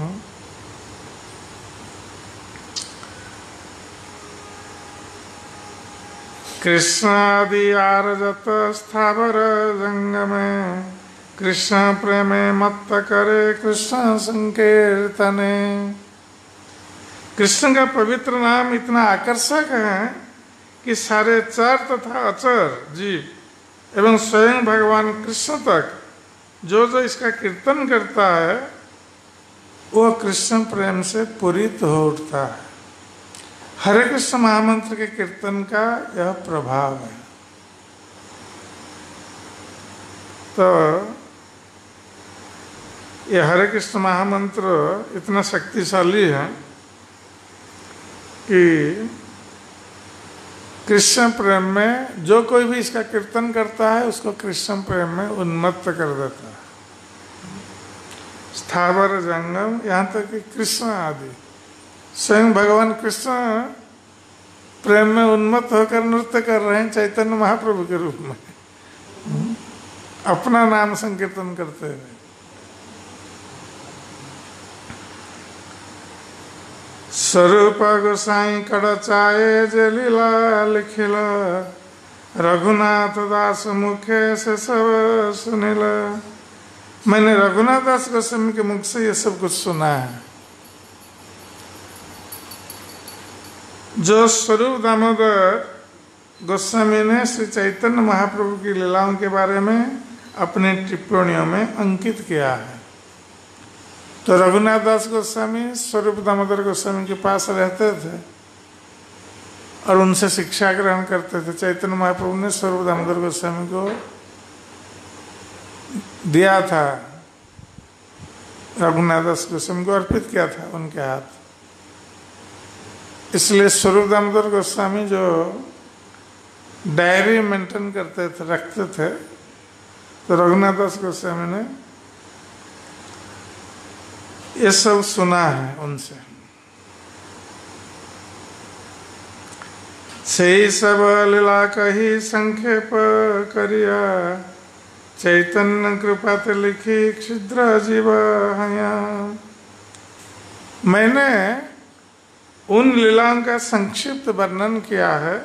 कृष्णादि आरजत स्थावर जंगमे, कृष्ण प्रेमे मत्त करे कृष्ण संकीर्तने। कृष्ण का पवित्र नाम इतना आकर्षक है कि सारे चर तथा अचर जीव एवं स्वयं भगवान कृष्ण तक जो जो इसका कीर्तन करता है वह कृष्ण प्रेम से पूरित हो उठता है। हरे कृष्ण महामंत्र के कीर्तन का यह प्रभाव है। तो यह हरे कृष्ण महामंत्र इतना शक्तिशाली है कि कृष्ण प्रेम में जो कोई भी इसका कीर्तन करता है उसको कृष्ण प्रेम में उन्मत्त कर देता है। स्थावर जंगम, यहाँ तक कि कृष्ण आदि स्वयं भगवान कृष्ण प्रेम में उन्मत्त होकर नृत्य कर रहे हैं चैतन्य महाप्रभु के रूप में, अपना नाम संकीर्तन करते हुए। स्वरूप गोसाई कड़चाए जे लीला लिखिला, रघुनाथ दास मुखे से सब सुनिला। मैंने रघुनाथ दास गोस्वामी के मुख से ये सब कुछ सुना है। जो स्वरूप दामोदर गोस्वामी ने श्री चैतन्य महाप्रभु की लीलाओं के बारे में अपनी टिप्पणियों में अंकित किया है। तो रघुनाथ दास गोस्वामी स्वरूप दामोदर गोस्वामी के पास रहते थे और उनसे शिक्षा ग्रहण करते थे। चैतन्य महाप्रभु ने स्वरूप दामोदर गोस्वामी को दिया था, रघुनाथ दास गोस्वामी को अर्पित किया था उनके हाथ। इसलिए स्वरूप दामोदर गोस्वामी जो डायरी मेंटेन करते थे, रखते थे, तो रघुनाथ दास गोस्वामी ने ये सब सुना है उनसे। से सब लीला कही संक्षेप करिया, चैतन्य कृपा ते लिखी क्षुद्र जीव हया। मैंने उन लीलाओं का संक्षिप्त वर्णन किया है।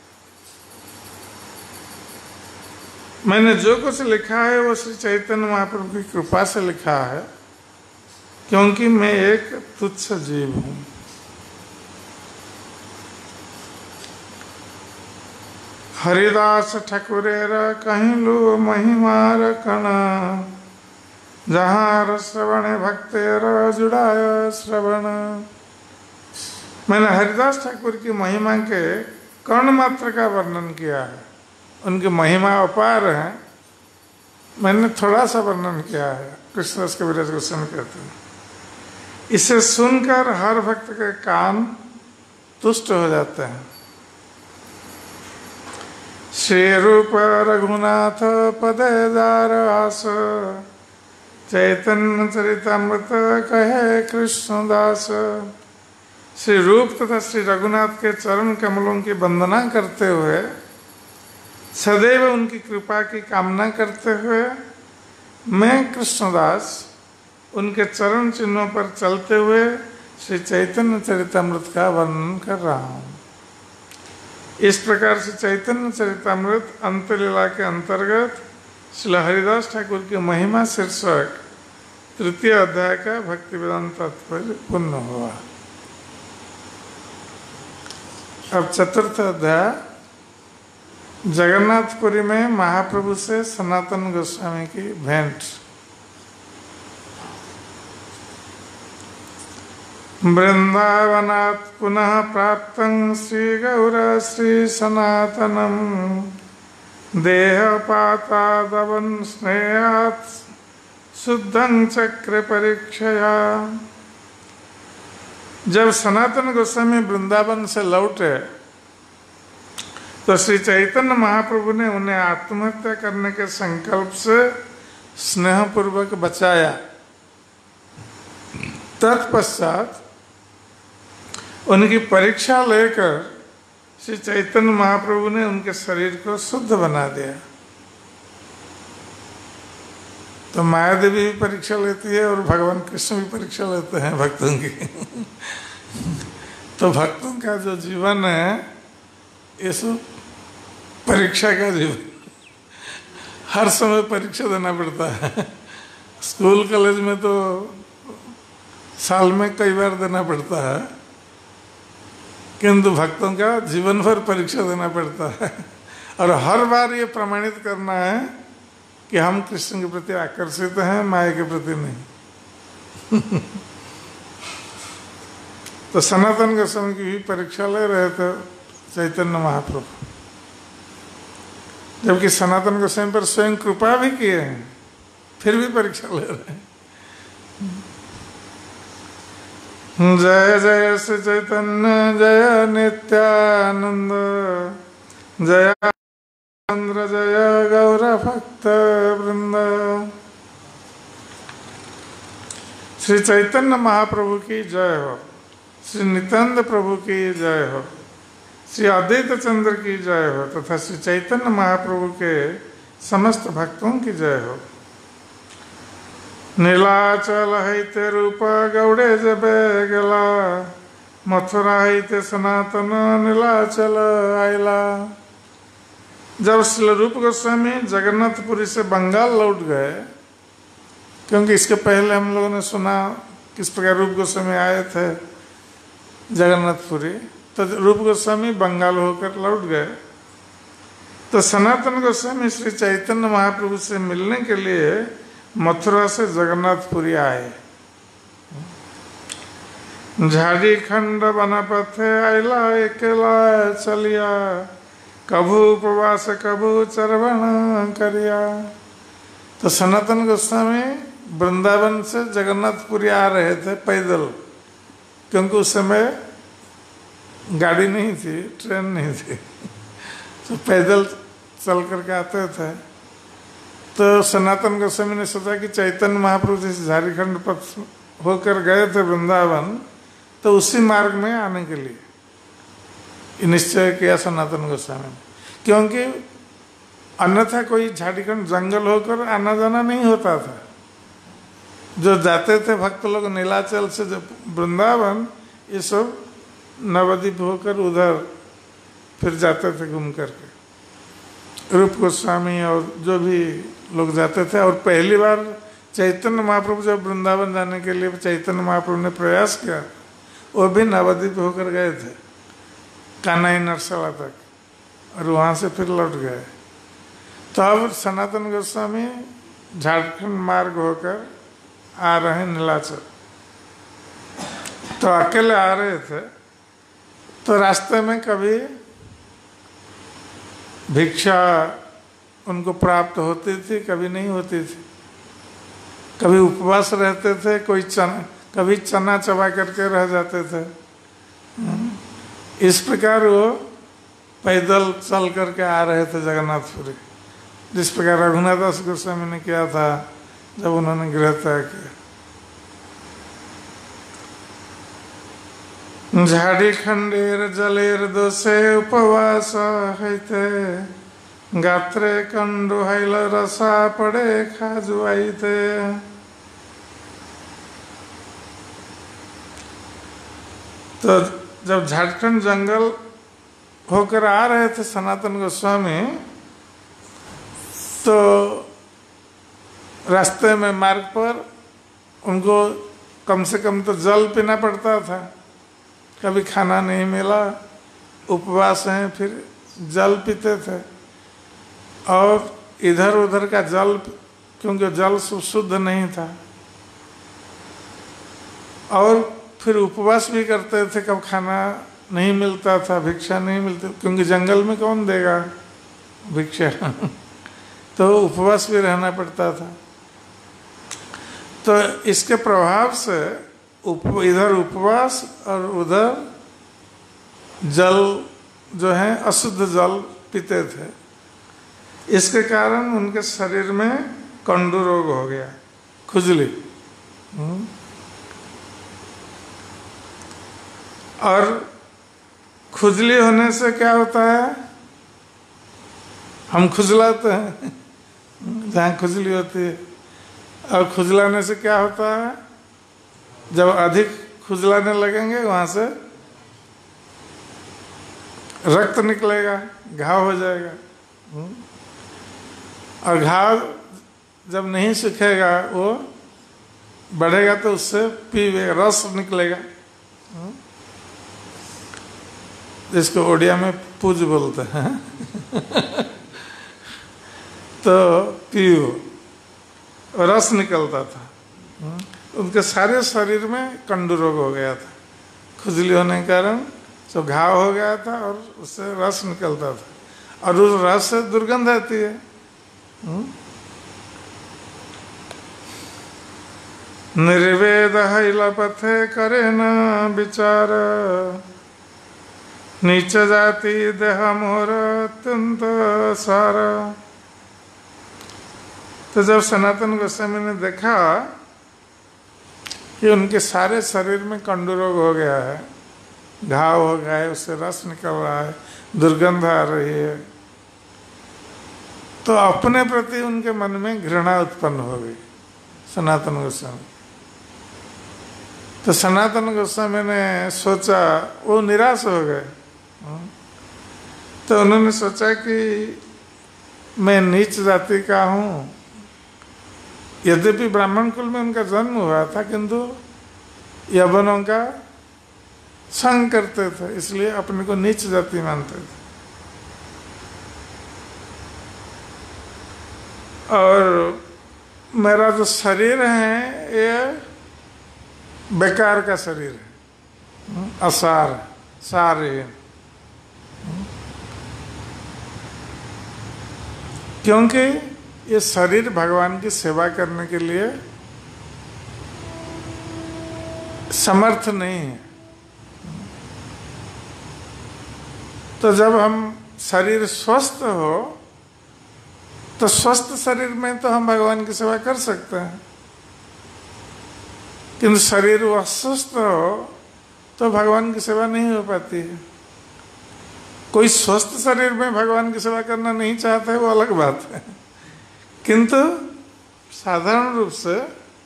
मैंने जो कुछ लिखा है वो श्री चैतन्य महाप्रभु की कृपा से लिखा है, क्योंकि मैं एक तुच्छ जीव हूं। हरिदास ठाकुरेर कहीं लो महिमार कणा, जहाँ श्रवण भक्तेर जुड़ाय श्रवण। मैंने हरिदास ठाकुर की महिमा के कर्ण मात्र का वर्णन किया है। उनकी महिमा अपार है, मैंने थोड़ा सा वर्णन किया है। कृष्णदास कविराज गोस्वामी कहते हैं, इसे सुनकर हर भक्त के कान तुष्ट हो जाते हैं। श्री रूप रघुनाथ पदे जार आस, चैतन्य चरितामृत कहे कृष्णदास। श्री रूप तथा श्री रघुनाथ के चरण कमलों की वंदना करते हुए, सदैव उनकी कृपा की कामना करते हुए, मैं कृष्णदास उनके चरण चिन्हों पर चलते हुए श्री चैतन्य चरितामृत का वर्णन कर रहा हूँ। इस प्रकार से चैतन्य चरितामृत अंतलीला के अंतर्गत श्री हरिदास ठाकुर की महिमा शीर्षक तृतीय अध्याय का भक्ति वेदांत तात्पर्य पूर्ण हुआ। अब चतुर्थ अध्याय जगन्नाथपुरी में महाप्रभु से सनातन गोस्वामी की भेंट। वृंदावनात् पुनः प्राप्तं श्री गौर श्री सनातनम देहपातादवन स्नेहात् शुद्धं चक्र परीक्षया। जब सनातन गोस्वामी वृंदावन से लौटे तो श्री चैतन्य महाप्रभु ने उन्हें आत्महत्या करने के संकल्प से स्नेहपूर्वक बचाया। तत्पश्चात उनकी परीक्षा लेकर श्री चैतन्य महाप्रभु ने उनके शरीर को शुद्ध बना दिया। तो माया देवी भी परीक्षा लेती है और भगवान कृष्ण भी परीक्षा लेते हैं भक्तों की। तो भक्तों का जो जीवन है ये सब परीक्षा का जीवन, हर समय परीक्षा देना पड़ता है। स्कूल कॉलेज में तो साल में कई बार देना पड़ता है, किंतु भक्तों का जीवन भर परीक्षा देना पड़ता है। और हर बार ये प्रमाणित करना है कि हम कृष्ण के प्रति आकर्षित हैं, माया के प्रति नहीं। तो सनातन गोस्वामी की भी परीक्षा ले रहे थे चैतन्य महाप्रभु, जबकि सनातन गोस्वामी पर स्वयं कृपा भी किए हैं, फिर भी परीक्षा ले रहे हैं। जय जय श्री चैतन्य जय नित्यानंद जय चंद्र जय गौर भक्त वृंद। श्री चैतन्य महाप्रभु की जय हो, श्री नित्यानंद प्रभु की जय हो, श्री अद्वैत चंद्र की जय हो तथा श्री चैतन्य महाप्रभु के समस्त भक्तों की जय हो। नीलाचल हैते रूप गौड़े जबे गला मथुरा हैते सनातन नीलाचल आयला। जब श्री रूप गोस्वामी जगन्नाथपुरी से बंगाल लौट गए, क्योंकि इसके पहले हम लोगों ने सुना किस प्रकार रूप गोस्वामी आए थे जगन्नाथपुरी, तो रूप गोस्वामी बंगाल होकर लौट गए। तो सनातन गोस्वामी श्री चैतन्य महाप्रभु से मिलने के लिए मथुरा से जगन्नाथपुरी आए। झाड़ी खंड बना पथे आयला अकेला चलिया कभू उपवास कभू चरवण करिया। तो सनातन गोस्वामी वृंदावन से जगन्नाथपुरी आ रहे थे पैदल, क्योंकि उस समय गाड़ी नहीं थी, ट्रेन नहीं थी, तो पैदल चल करके आते थे। तो सनातन गोस्वामी ने सोचा कि चैतन्य महाप्रभु जैसे झारखंड पथ होकर गए थे वृंदावन, तो उसी मार्ग में आने के लिए निश्चय किया सनातन गोस्वामी ने, क्योंकि अन्यथा कोई झारखंड जंगल होकर आना जाना नहीं होता था। जो जाते थे भक्त लोग नीलाचल से जब वृंदावन, ये सब नवद्वीप होकर उधर फिर जाते थे घूम करके। रूप गोस्वामी और जो भी लोग जाते थे। और पहली बार चैतन्य महाप्रभु जब वृंदावन जाने के लिए चैतन्य महाप्रभु ने प्रयास किया, वो भी नवद्वीप होकर गए थे कान्हाई नरसाला तक, और वहाँ से फिर लौट गए। तो अब सनातन गोस्वामी झारखंड मार्ग होकर आ रहे हैं नीलाचल। तो अकेले आ रहे थे, तो रास्ते में कभी भिक्षा उनको प्राप्त होती थी, कभी नहीं होती थी। कभी उपवास रहते थे, कोई चना कभी चना चबा करके रह जाते थे। इस प्रकार वो पैदल चल करके आ रहे थे जगन्नाथपुरी, जिस प्रकार रघुनाथ दास गोस्वामी ने किया था जब उन्होंने गृह त्याग किया। झाड़ी खंडेर जलेर दोषे उपवास हैते गात्रे कंडु हैल रसा पड़े खाजुआईते। तो जब झारखंड जंगल होकर आ रहे थे सनातन गोस्वामी, तो रास्ते में मार्ग पर उनको कम से कम तो जल पीना पड़ता था। कभी खाना नहीं मिला, उपवास हैं, फिर जल पीते थे। और इधर उधर का जल, क्योंकि जल शुद्ध नहीं था, और फिर उपवास भी करते थे, कब खाना नहीं मिलता था, भिक्षा नहीं मिलती, क्योंकि जंगल में कौन देगा भिक्षा तो उपवास भी रहना पड़ता था। तो इसके प्रभाव से उप, इधर उपवास और उधर जल जो है अशुद्ध जल पीते थे। इसके कारण उनके शरीर में कंडू रोग हो गया, खुजली। और खुजली होने से क्या होता है, हम खुजलाते हैं जहाँ खुजली होती है, और खुजलाने से क्या होता है, जब अधिक खुजलाने लगेंगे वहाँ से रक्त निकलेगा, घाव हो जाएगा। और घाव जब नहीं सूखेगा, वो बढ़ेगा तो उससे पीवे रस निकलेगा, जिसको ओडिया में पूज बोलते हैं तो पियो, रस निकलता था। उनके सारे शरीर में कंडू रोग हो गया था, खुजली होने के कारण तो घाव हो गया था और उससे रस निकलता था, और उस रस से दुर्गंध आती है। निर्वेद हिलपथे करे न विचार, नीच जाति देह मोर अत्यंत सारा। तो जब सनातन गोस्वामी ने देखा कि उनके सारे शरीर में कंडू रोग हो गया है, घाव हो गया है, उससे रस निकल रहा है, दुर्गंध आ रही है, तो अपने प्रति उनके मन में घृणा उत्पन्न हो गई सनातन गोस्वामी। तो सनातन गोस्वामी ने सोचा, वो निराश हो गए। तो उन्होंने सोचा कि मैं नीच जाति का हूँ, यद्यपि ब्राह्मण कुल में उनका जन्म हुआ था, किंतु यवनों का संग करते थे, इसलिए अपने को नीच जाति मानते थे। और मेरा जो शरीर है ये बेकार का शरीर है, असार सारहीन, क्योंकि ये शरीर भगवान की सेवा करने के लिए समर्थ नहीं है। तो जब हम शरीर स्वस्थ हो, तो स्वस्थ शरीर में तो हम भगवान की सेवा कर सकते हैं, किंतु शरीर वो अस्वस्थ हो तो भगवान की सेवा नहीं हो पाती है। कोई स्वस्थ शरीर में भगवान की सेवा करना नहीं चाहता है, वो अलग बात है, किंतु साधारण रूप से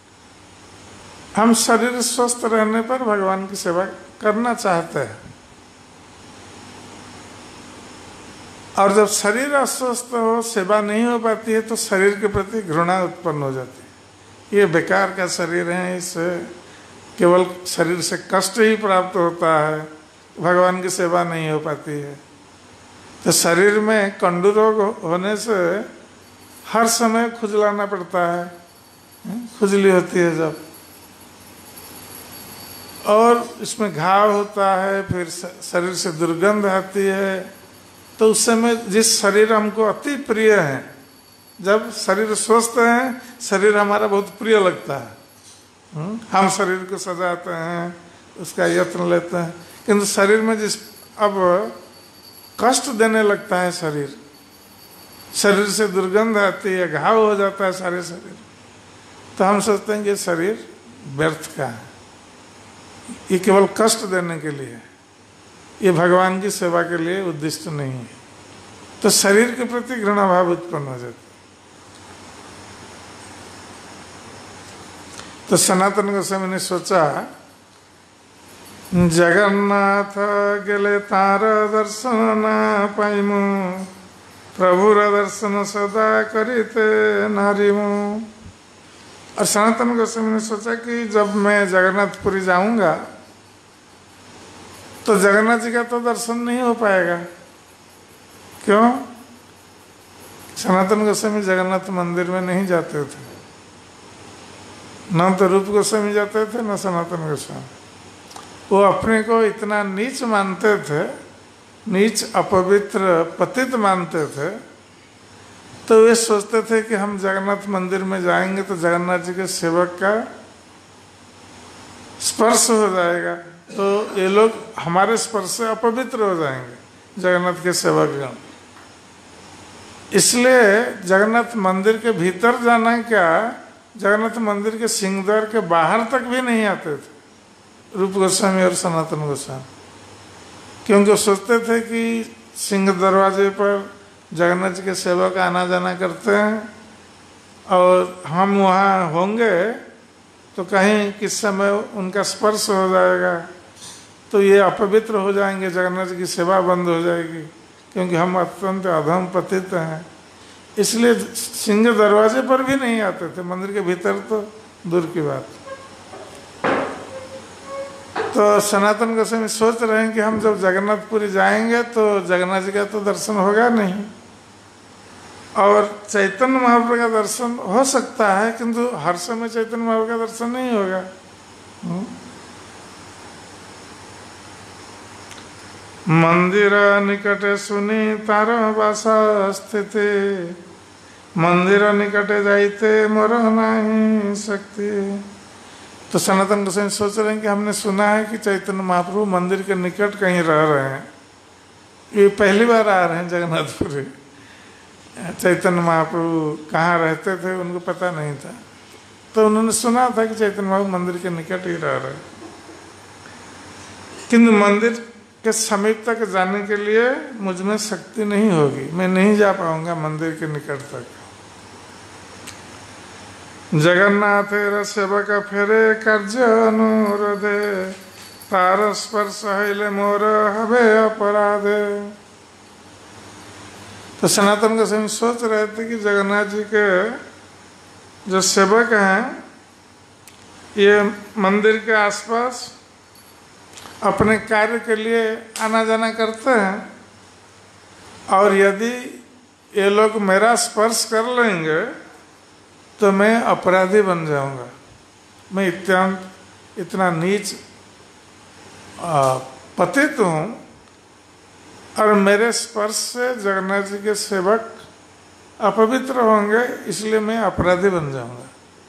हम शरीर स्वस्थ रहने पर भगवान की सेवा करना चाहते हैं। और जब शरीर अस्वस्थ हो, सेवा नहीं हो पाती है, तो शरीर के प्रति घृणा उत्पन्न हो जाती है। ये बेकार का शरीर है, इससे केवल शरीर से कष्ट ही प्राप्त होता है, भगवान की सेवा नहीं हो पाती है। तो शरीर में कंडू रोग होने से हर समय खुजलाना पड़ता है, खुजली होती है जब, और इसमें घाव होता है, फिर शरीर से दुर्गंध आती है। तो उस समय जिस शरीर हमको अति प्रिय है, जब शरीर स्वस्थ है, शरीर हमारा बहुत प्रिय लगता है, हम शरीर को सजाते हैं, उसका यत्न लेते हैं, किंतु शरीर में जिस अब कष्ट देने लगता है शरीर, शरीर से दुर्गंध आती है, घाव हो जाता है सारे शरीर, तो हम सोचते हैं कि शरीर व्यर्थ का है, ये केवल कष्ट देने के लिए, ये भगवान की सेवा के लिए उद्दिष्ट नहीं है। तो शरीर के प्रति घृणा भाव उत्पन्न हो जाता है। तो सनातन गोस्वामी ने सोचा, जगन्नाथ गेले तार दर्शन ना पाइमु, प्रभुर दर्शन सदा करिते नारिमु। और सनातन गोस्वामी ने सोचा कि जब मैं जगन्नाथपुरी जाऊंगा तो जगन्नाथ जी का तो दर्शन नहीं हो पाएगा। क्यों? सनातन गोस्वामी जगन्नाथ मंदिर में नहीं जाते थे, न तो रूप गोस्वामी जाते थे न सनातन गोस्वामी। वो अपने को इतना नीच मानते थे, नीच अपवित्र पतित मानते थे, तो वे सोचते थे कि हम जगन्नाथ मंदिर में जाएंगे तो जगन्नाथ जी के सेवक का स्पर्श हो जाएगा, तो ये लोग हमारे स्पर्श से अपवित्र हो जाएंगे जगन्नाथ के सेवकगण। इसलिए जगन्नाथ मंदिर के भीतर जाना क्या, जगन्नाथ मंदिर के सिंहद्वार के बाहर तक भी नहीं आते थे रूप गोस्वामी और सनातन गोस्वामी, क्योंकि सोचते थे कि सिंह दरवाजे पर जगन्नाथ जी के सेवक आना जाना करते हैं और हम वहाँ होंगे तो कहीं किस समय उनका स्पर्श हो जाएगा तो ये अपवित्र हो जाएंगे, जगन्नाथ जी की सेवा बंद हो जाएगी, क्योंकि हम अत्यंत अधम पतित हैं। इसलिए सिंह दरवाजे पर भी नहीं आते थे, मंदिर के भीतर तो दूर की बात। तो सनातन गोस्वामी सोच रहे हैं कि हम जब जगन्नाथपुरी जाएंगे तो जगन्नाथ जी का तो दर्शन होगा नहीं, और चैतन्य महाप्रभु का दर्शन हो सकता है किंतु हर समय चैतन्य महाप्रभु का दर्शन नहीं होगा। मंदिर निकटे सुनी तार वासा स्थिति, मंदिर निकटे जाइते मोर नहीं शक्ति। तो सनातन गोस्वामी सोच रहे हैं कि हमने सुना है कि चैतन्य महाप्रभु मंदिर के निकट कहीं रह रहे हैं, ये पहली बार आ रहे हैं जगन्नाथपुरी। चैतन्य महाप्रभु कहाँ रहते थे उनको पता नहीं था, तो उन्होंने सुना था कि चैतन्य महाप्रभु मंदिर के निकट ही रह रहे, किंतु मंदिर के समीप तक जाने के लिए मुझ में शक्ति नहीं होगी, मैं नहीं जा पाऊंगा मंदिर के निकट तक। जगन्नाथ सेवक फेरे कार्य अनुरोधे, तार स्पर्श हईले मोर हवे अपराधे। तो सनातन गोस्वामी सोच रहे थे कि जगन्नाथ जी के जो सेवक हैं ये मंदिर के आसपास अपने कार्य के लिए आना जाना करते हैं, और यदि ये लोग मेरा स्पर्श कर लेंगे तो मैं अपराधी बन जाऊंगा, मैं इत्यंत इतना नीच पतित हूँ, और मेरे स्पर्श से जगन्नाथ जी के सेवक अपवित्र होंगे, इसलिए मैं अपराधी बन जाऊंगा।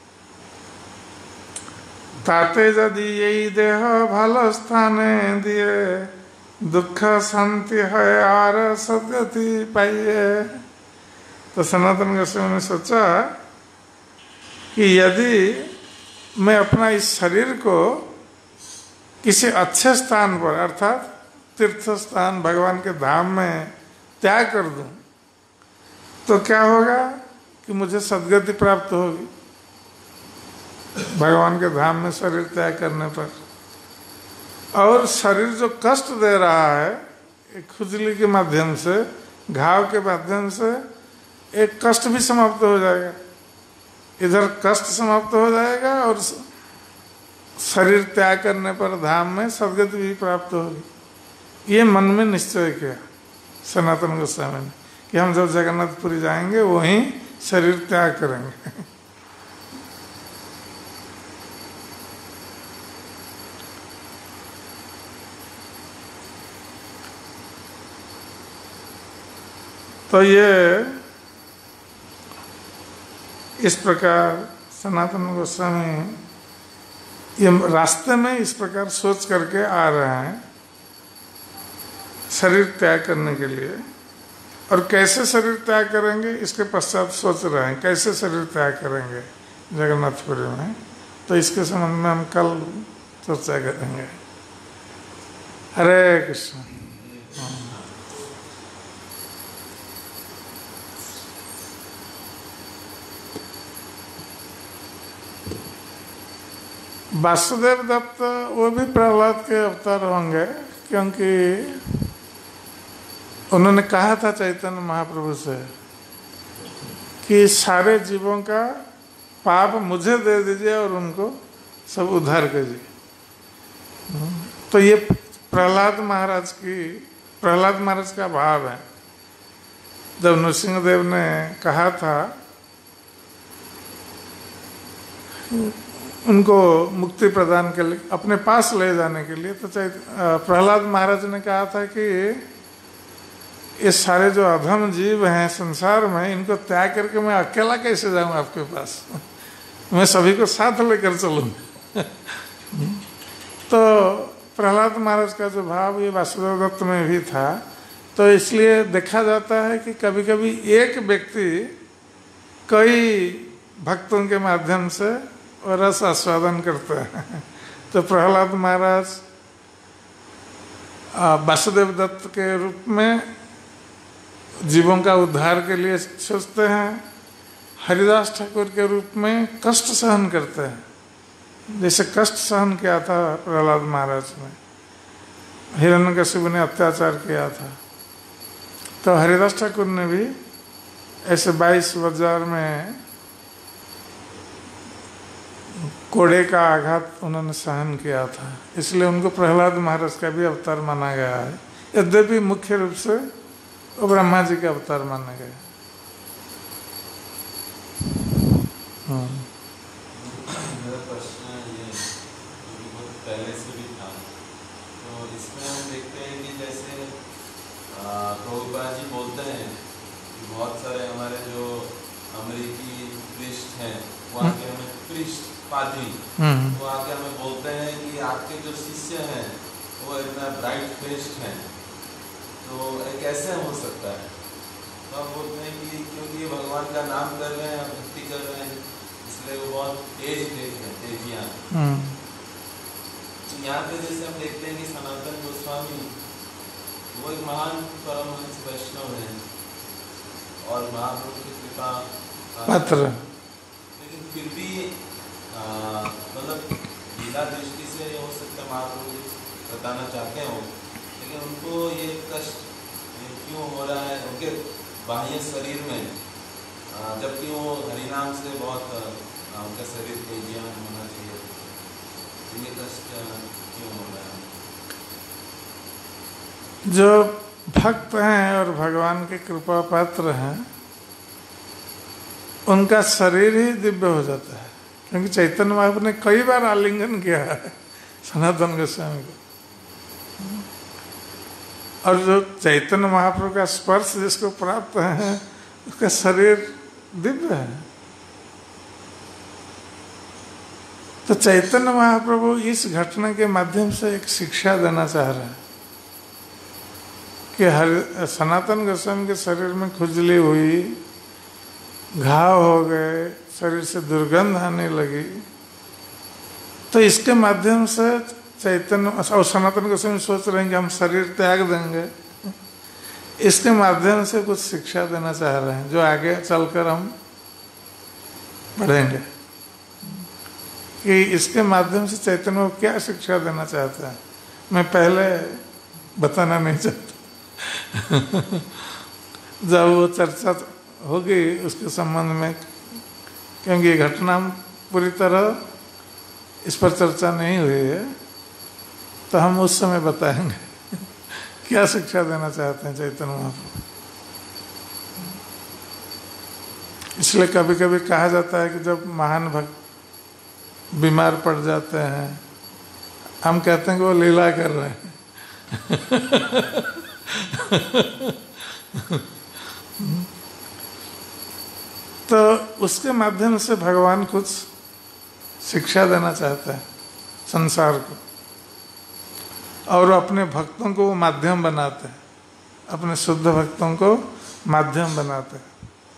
ताते यदि यही देह भालो स्थाने दिए, दुख शांति है आर सद्गति पाइए। तो सनातन गोस्वामी ने सोचा कि यदि मैं अपना इस शरीर को किसी अच्छे स्थान पर अर्थात तीर्थ स्थान भगवान के धाम में त्याग कर दूं तो क्या होगा कि मुझे सद्गति प्राप्त होगी भगवान के धाम में शरीर त्याग करने पर। और शरीर जो कष्ट दे रहा है एक खुजली के माध्यम से, घाव के माध्यम से, एक कष्ट भी समाप्त हो जाएगा, इधर कष्ट समाप्त हो जाएगा और शरीर त्याग करने पर धाम में सद्गति भी प्राप्त होगी। ये मन में निश्चय किया सनातन गोस्वामी ने कि हम जब जगन्नाथपुरी जाएंगे वहीं शरीर त्याग करेंगे। तो ये इस प्रकार सनातन गोस्वामी ये रास्ते में इस प्रकार सोच करके आ रहे हैं शरीर त्याग करने के लिए। और कैसे शरीर त्याग करेंगे इसके पश्चात सोच रहे हैं कैसे शरीर त्याग करेंगे जगन्नाथपुरी में। तो इसके संबंध में हम कल चर्चा करेंगे। हरे कृष्ण। वासुदेव दत्त वो भी प्रहलाद के अवतार होंगे, क्योंकि उन्होंने कहा था चैतन्य महाप्रभु से कि सारे जीवों का पाप मुझे दे दीजिए और उनको सब उद्धार कीजिए। तो ये प्रहलाद महाराज की प्रहलाद महाराज का भाव है जब नृसिंहदेव ने कहा था उनको मुक्ति प्रदान के लिए अपने पास ले जाने के लिए, तो प्रहलाद महाराज ने कहा था कि ये सारे जो अधम जीव हैं संसार में, इनको त्याग करके मैं अकेला कैसे जाऊं आपके पास, मैं सभी को साथ लेकर चलूंगा। तो प्रहलाद महाराज का जो भाव ये वासुदेव दत्त में भी था। तो इसलिए देखा जाता है कि कभी कभी एक व्यक्ति कई भक्तों के माध्यम से रस आस्वादन करता है। तो प्रहलाद महाराज वासुदेव दत्त के रूप में जीवों का उद्धार के लिए सोचते हैं, हरिदास ठाकुर के रूप में कष्ट सहन करते हैं, जैसे कष्ट सहन किया था प्रहलाद महाराज ने, हिरण्यकशिपु ने अत्याचार किया था। तो हरिदास ठाकुर ने भी ऐसे बाईस बाजार में कोड़े का आघात उन्होंने सहन किया था, इसलिए उनको प्रहलाद महाराज का भी अवतार माना गया है। यद्यपि मुख्य रूप से वो ब्रह्मा जी के अवतार माने गए। मेरा प्रश्न ये बहुत पहले से भी था, तो इसमें हम देखते हैं कि जैसे प्रभुपाद जी बोलते हैं कि बहुत सारे हमारे जो अमेरिकी पृष्ठ हैं वो आके हमें पृष्ठ पादरी वो आके हमें बोलते हैं कि आपके जो शिष्य हैं वो इतना ब्राइट फेस्ड हैं, तो कैसे हो सकता है? तो हम बोलते हैं कि क्योंकि भगवान का नाम कर रहे हैं, भक्ति कर रहे हैं, इसलिए वो बहुत तेज तेज है, तेजियाँ। यहाँ पे जैसे हम देखते हैं कि सनातन गोस्वामी वो एक महान परमहंस वैष्णव है और महाप्रभु की कृपा पात्र, लेकिन फिर भी मतलब लीला दृष्टि से हो सकता है महाप्रभु बताना चाहते हो, लेकिन उनको ये कष्ट क्यों हो रहा है उनके बाह्य शरीर में, जबकि वो हरिनाम से बहुत उनका शरीर तेजियां होना चाहिए, ये कष्ट क्यों हो रहा है? जो भक्त हैं और भगवान के कृपा पात्र हैं उनका शरीर ही दिव्य हो जाता है, क्योंकि चैतन्य महाप्रभु ने कई बार आलिंगन किया है सनातन गोस्वामी को, और जो चैतन्य महाप्रभु का स्पर्श जिसको प्राप्त है उसका शरीर दिव्य है। तो चैतन्य महाप्रभु इस घटना के माध्यम से एक शिक्षा देना चाह रहे हैं कि हर सनातन गोस्वामी के शरीर में खुजली हुई, घाव हो गए, शरीर से दुर्गंध आने लगी, तो इसके माध्यम से चैतन्य और सनातन गोस्वामी सोच रहे हैं कि हम शरीर त्याग देंगे, इसके माध्यम से कुछ शिक्षा देना चाह रहे हैं जो आगे चलकर हम पढ़ेंगे कि इसके माध्यम से चैतन्य को क्या शिक्षा देना चाहते हैं। मैं पहले बताना नहीं चाहता जब वो चर्चा होगी उसके संबंध में, क्योंकि ये घटना पूरी तरह इस पर चर्चा नहीं हुई है, तो हम उस समय बताएंगे क्या शिक्षा देना चाहते हैं चैतन्य महाप्रभु। इसलिए कभी कभी कहा जाता है कि जब महान भक्त बीमार पड़ जाते हैं, हम कहते हैं कि वो लीला कर रहे हैं तो उसके माध्यम से भगवान कुछ शिक्षा देना चाहता है संसार को, और अपने भक्तों को वो माध्यम बनाते हैं, अपने शुद्ध भक्तों को माध्यम बनाते हैं।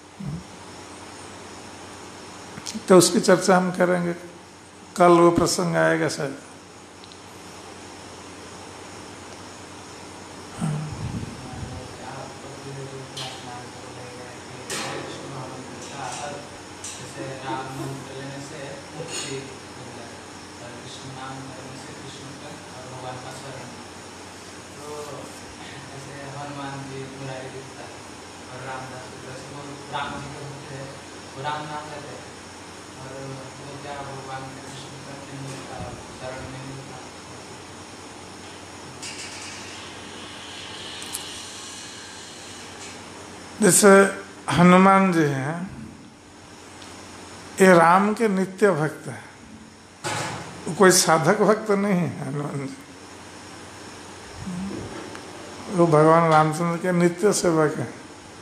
तो उसकी चर्चा हम करेंगे, कल वो प्रसंग आएगा शायद। जैसे हनुमान जी हैं, ये राम के नित्य भक्त हैं, कोई साधक भक्त नहीं है हनुमान जी, वो भगवान रामचंद्र के नित्य सेवक हैं।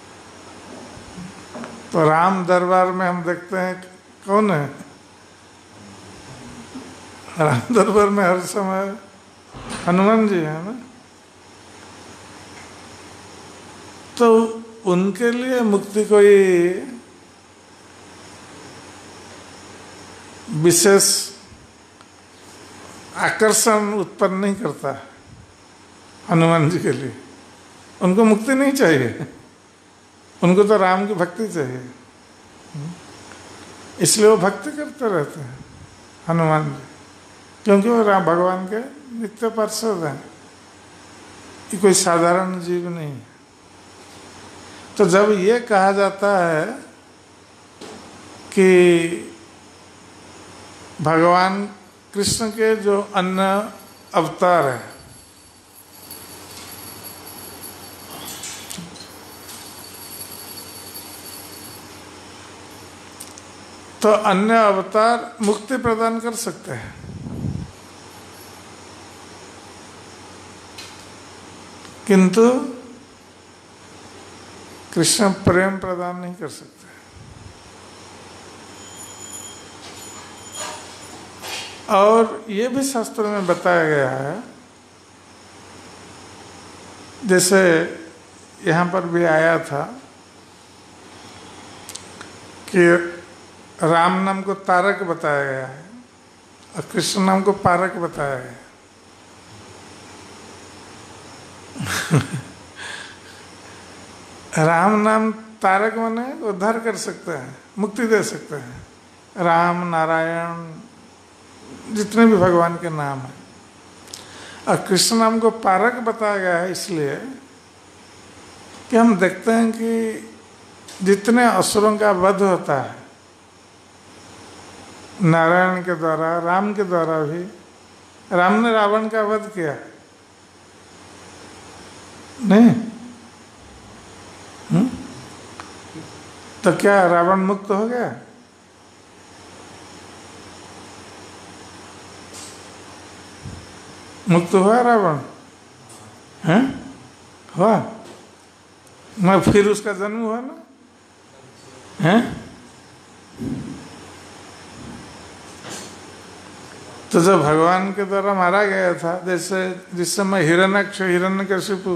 तो राम दरबार में हम देखते हैं कौन है, राम दरबार में हर समय हनुमान जी है ना। तो उनके लिए मुक्ति कोई विशेष आकर्षण उत्पन्न नहीं करता हनुमान जी के लिए, उनको मुक्ति नहीं चाहिए, उनको तो राम की भक्ति चाहिए, इसलिए वो भक्ति करते रहते हैं हनुमान जी, क्योंकि वो राम भगवान के नित्य पार्षद हैं, ये कोई साधारण जीव नहीं है। तो जब ये कहा जाता है कि भगवान कृष्ण के जो अन्य अवतार है, तो अन्य अवतार मुक्ति प्रदान कर सकते हैं, किंतु कृष्ण प्रेम प्रदान नहीं कर सकते। और ये भी शास्त्रों में बताया गया है, जैसे यहाँ पर भी आया था कि राम नाम को तारक बताया गया है और कृष्ण नाम को पारक बताया गया है। राम नाम तारक माने उद्धार कर सकते हैं, मुक्ति दे सकते हैं। राम, नारायण, जितने भी भगवान के नाम हैं। और कृष्ण नाम को पारक बताया गया है इसलिए कि हम देखते हैं कि जितने असुरों का वध होता है नारायण के द्वारा, राम के द्वारा भी, राम ने रावण का वध किया नहीं? हुँ? तो क्या रावण मुक्त हो गया? मुक्त हुआ रावण? हैं? हुआ मैं, फिर उसका जन्म हुआ ना? हैं? तो जब भगवान के द्वारा मारा गया था, जैसे जिस समय हिरण्यक्ष हिरण्यकशिपु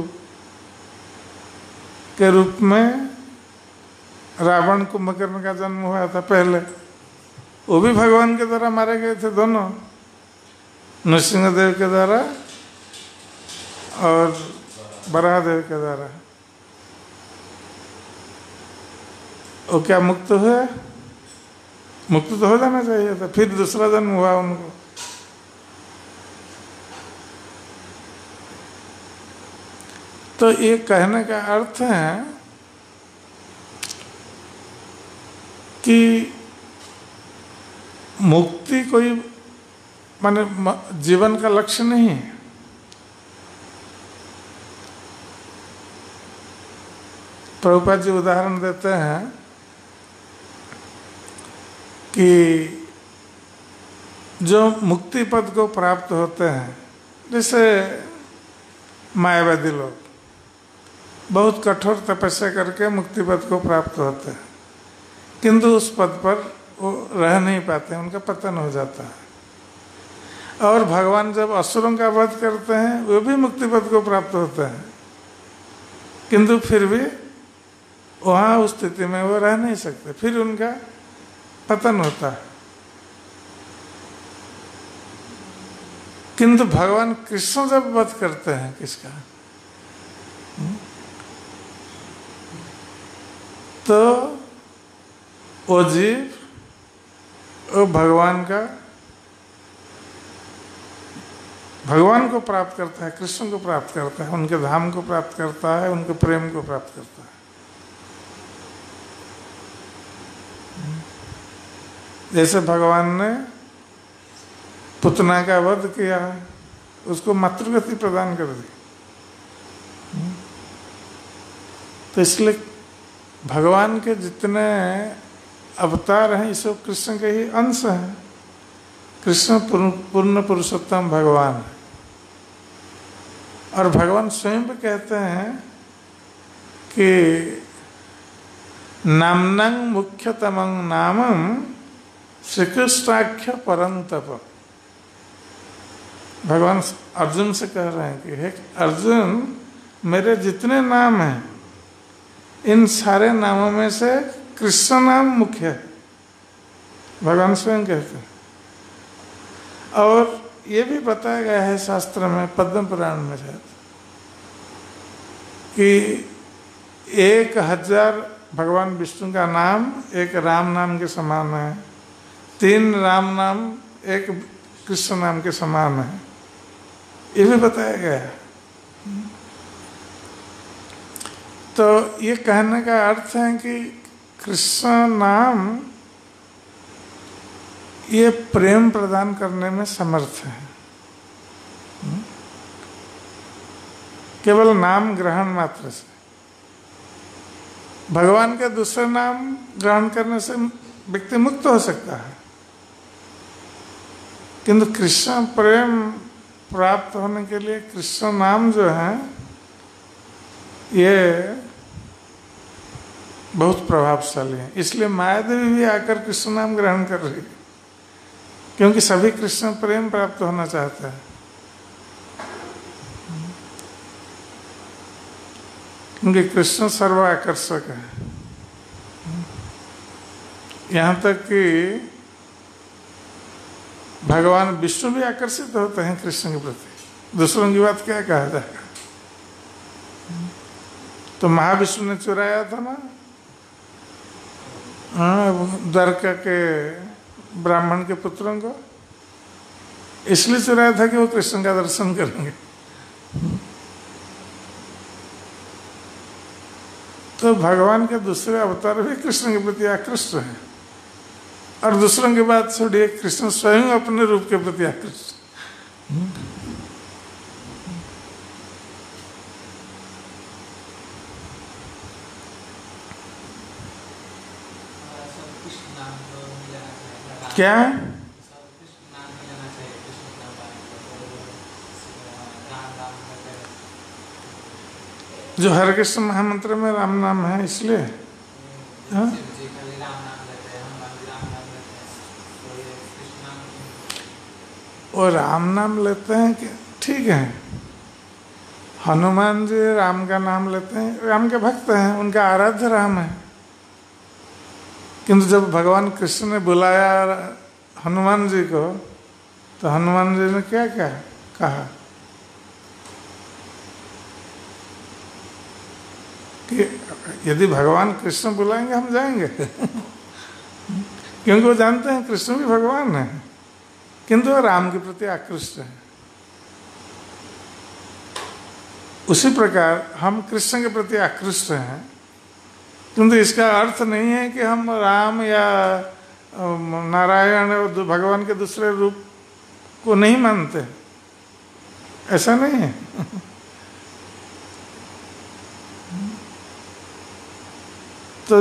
के रूप में रावण कुंभकर्ण का जन्म हुआ था पहले, वो भी भगवान के द्वारा मारे गए थे दोनों, नृसिंहदेव के द्वारा और बराहदेव के द्वारा। वो क्या मुक्त हुए? मुक्त तो हो जाना चाहिए था, फिर दूसरा जन्म हुआ उनको। तो ये कहने का अर्थ है कि मुक्ति कोई माने जीवन का लक्ष्य नहीं है। प्रभुपाद जी उदाहरण देते हैं कि जो मुक्ति पद को प्राप्त होते हैं, जैसे मायावादी लोग बहुत कठोर तपस्या करके मुक्ति पद को प्राप्त होते हैं, किंतु उस पद पर वो रह नहीं पाते, उनका पतन हो जाता है। और भगवान जब असुरों का वध करते हैं, वो भी मुक्ति पद को प्राप्त होते हैं, किंतु फिर भी वहाँ उस स्थिति में वो रह नहीं सकते, फिर उनका पतन होता है। किंतु भगवान कृष्ण जब वध करते हैं किसका, तो वो जीव वो भगवान का भगवान को प्राप्त करता है, कृष्ण को प्राप्त करता है, उनके धाम को प्राप्त करता है, उनके प्रेम को प्राप्त करता है। जैसे भगवान ने पुतना का वध किया, उसको मातृगति प्रदान कर दी। तो इसलिए भगवान के जितने अवतार हैं ये सब कृष्ण के ही अंश हैं। कृष्ण पूर्ण पुरुषोत्तम भगवान है। और भगवान स्वयं भी कहते हैं कि नामनं मुख्यतमं नामं श्रीकृष्णाख्य परंतप। भगवान अर्जुन से कह रहे हैं कि हे अर्जुन, मेरे जितने नाम हैं इन सारे नामों में से कृष्ण नाम मुख्य है, भगवान स्वयं कहते हैं। और ये भी बताया गया है शास्त्र में, पद्म पुराण में है कि एक हजार भगवान विष्णु का नाम एक राम नाम के समान है, तीन राम नाम एक कृष्ण नाम के समान है, ये भी बताया गया है। तो ये कहने का अर्थ है कि कृष्ण नाम ये प्रेम प्रदान करने में समर्थ है। केवल नाम ग्रहण मात्र से, भगवान के दूसरे नाम ग्रहण करने से व्यक्ति मुक्त हो सकता है, किंतु कृष्ण प्रेम प्राप्त होने के लिए कृष्ण नाम जो है ये बहुत प्रभावशाली है। इसलिए मायादेवी भी आकर कृष्ण नाम ग्रहण कर रही है, क्योंकि सभी कृष्ण प्रेम प्राप्त होना चाहते हैं। क्योंकि कृष्ण सर्वाकर्षक है, यहाँ तक कि भगवान विष्णु भी आकर्षित होते हैं कृष्ण के प्रति। दूसरों की बात क्या कहा जाएगा। तो महाविष्णु ने चुराया था ना द्वारका के ब्राह्मण के पुत्रों को, इसलिए चुराया था कि वो कृष्ण का दर्शन करेंगे। तो भगवान के दूसरे अवतार भी कृष्ण के प्रति आकृष्ट हैं, और दूसरों की बात छोड़िए, कृष्ण स्वयं अपने रूप के प्रति आकृष्ट। क्या जो हरे कृष्ण महामंत्र में राम नाम है, इसलिए हाँ? और राम नाम लेते हैं कि ठीक है, हनुमान जी राम का नाम लेते हैं, राम के भक्त हैं, उनका आराध्य राम है। किंतु जब भगवान कृष्ण ने बुलाया हनुमान जी को, तो हनुमान जी ने क्या क्या कहा कि यदि भगवान कृष्ण बुलाएंगे हम जाएंगे क्योंकि वो जानते हैं कृष्ण भी भगवान है, किंतु वो राम के प्रति आकृष्ट है। उसी प्रकार हम कृष्ण के प्रति आकृष्ट हैं, किंतु इसका अर्थ नहीं है कि हम राम या नारायण भगवान के दूसरे रूप को नहीं मानते, ऐसा नहीं है। तो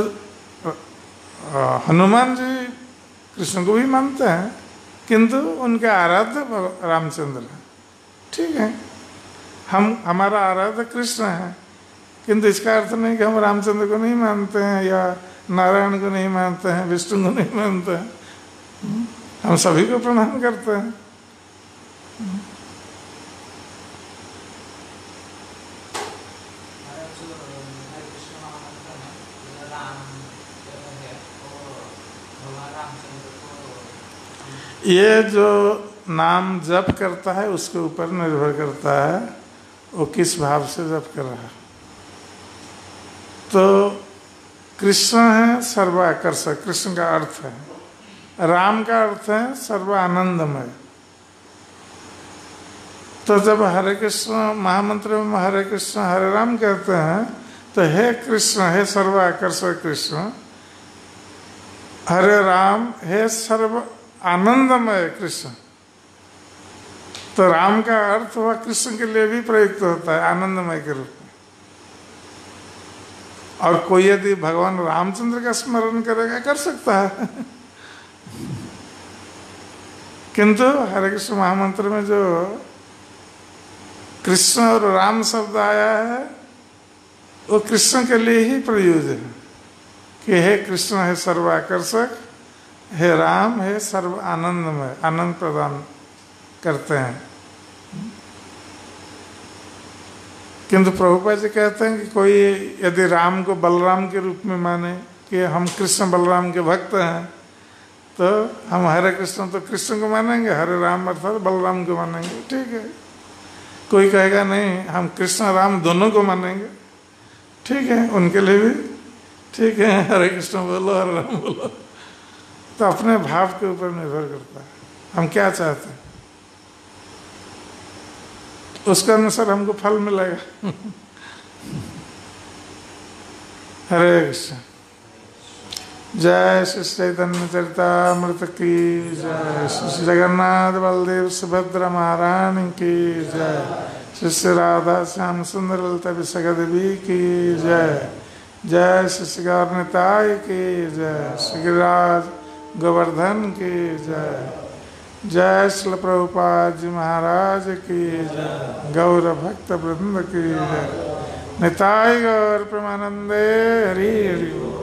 हनुमान जी कृष्ण को भी मानते हैं, किंतु उनके आराध्य रामचंद्र है। ठीक है, हम हमारा आराध्य कृष्ण है, किंतु इसका अर्थ नहीं कि हम रामचंद्र को नहीं मानते हैं या नारायण को नहीं मानते हैं, विष्णु को नहीं मानते हैं। हम सभी को प्रणाम करते हैं। ये जो नाम जप करता है उसके ऊपर निर्भर करता है वो किस भाव से जप कर रहा है। तो कृष्ण है सर्व आकर्षक, कृष्ण का अर्थ है। राम का अर्थ है सर्व आनंदमय। तो जब हरे कृष्ण महामंत्र में हरे कृष्ण हरे राम कहते हैं, तो हे कृष्ण, हे सर्व आकर्षक कृष्ण, हरे राम, हे सर्व आनंदमय कृष्ण। तो राम का अर्थ हुआ कृष्ण के लिए भी प्रयुक्त होता है आनंदमय के रूप में। और कोई यदि भगवान रामचंद्र का स्मरण करेगा कर सकता है। किंतु हरे कृष्ण महामंत्र में जो कृष्ण और राम शब्द आया है वो कृष्ण के लिए ही प्रयुक्त है कि हे कृष्ण है सर्वाकर्षक, हे राम है सर्व आनंदमय, आनंद प्रदान करते हैं। किंतु प्रभुपाद जी कहते हैं कि कोई यदि राम को बलराम के रूप में माने कि हम कृष्ण बलराम के भक्त हैं, तो हम हरे कृष्ण तो कृष्ण को मानेंगे, हरे राम अर्थात बलराम को मानेंगे, ठीक है। कोई कहेगा नहीं हम कृष्ण राम दोनों को मानेंगे, ठीक है, उनके लिए भी ठीक है, हरे कृष्ण बोलो हरे राम बोलो। तो अपने भाव के ऊपर निर्भर करता है हम क्या चाहते हैं, उसके अनुसार हमको फल मिलेगा। हरे कृष्ण। जय श्री चैतन्य चरितामृत की जय, श्री जगन्नाथ बलदेव सुभद्रा महारानी की जय, श्री श्री राधा श्याम सुंदर ललिता विशाखा देवी की जय, जय श्री श्री गौर निताई की जय, श्री गिरिराज गोवर्धन की जय, जय श्री प्रभुपाद जी महाराज की जय, गौर भक्त वृंद की जय, निताई गौर प्रेमानंदे हरि हरि।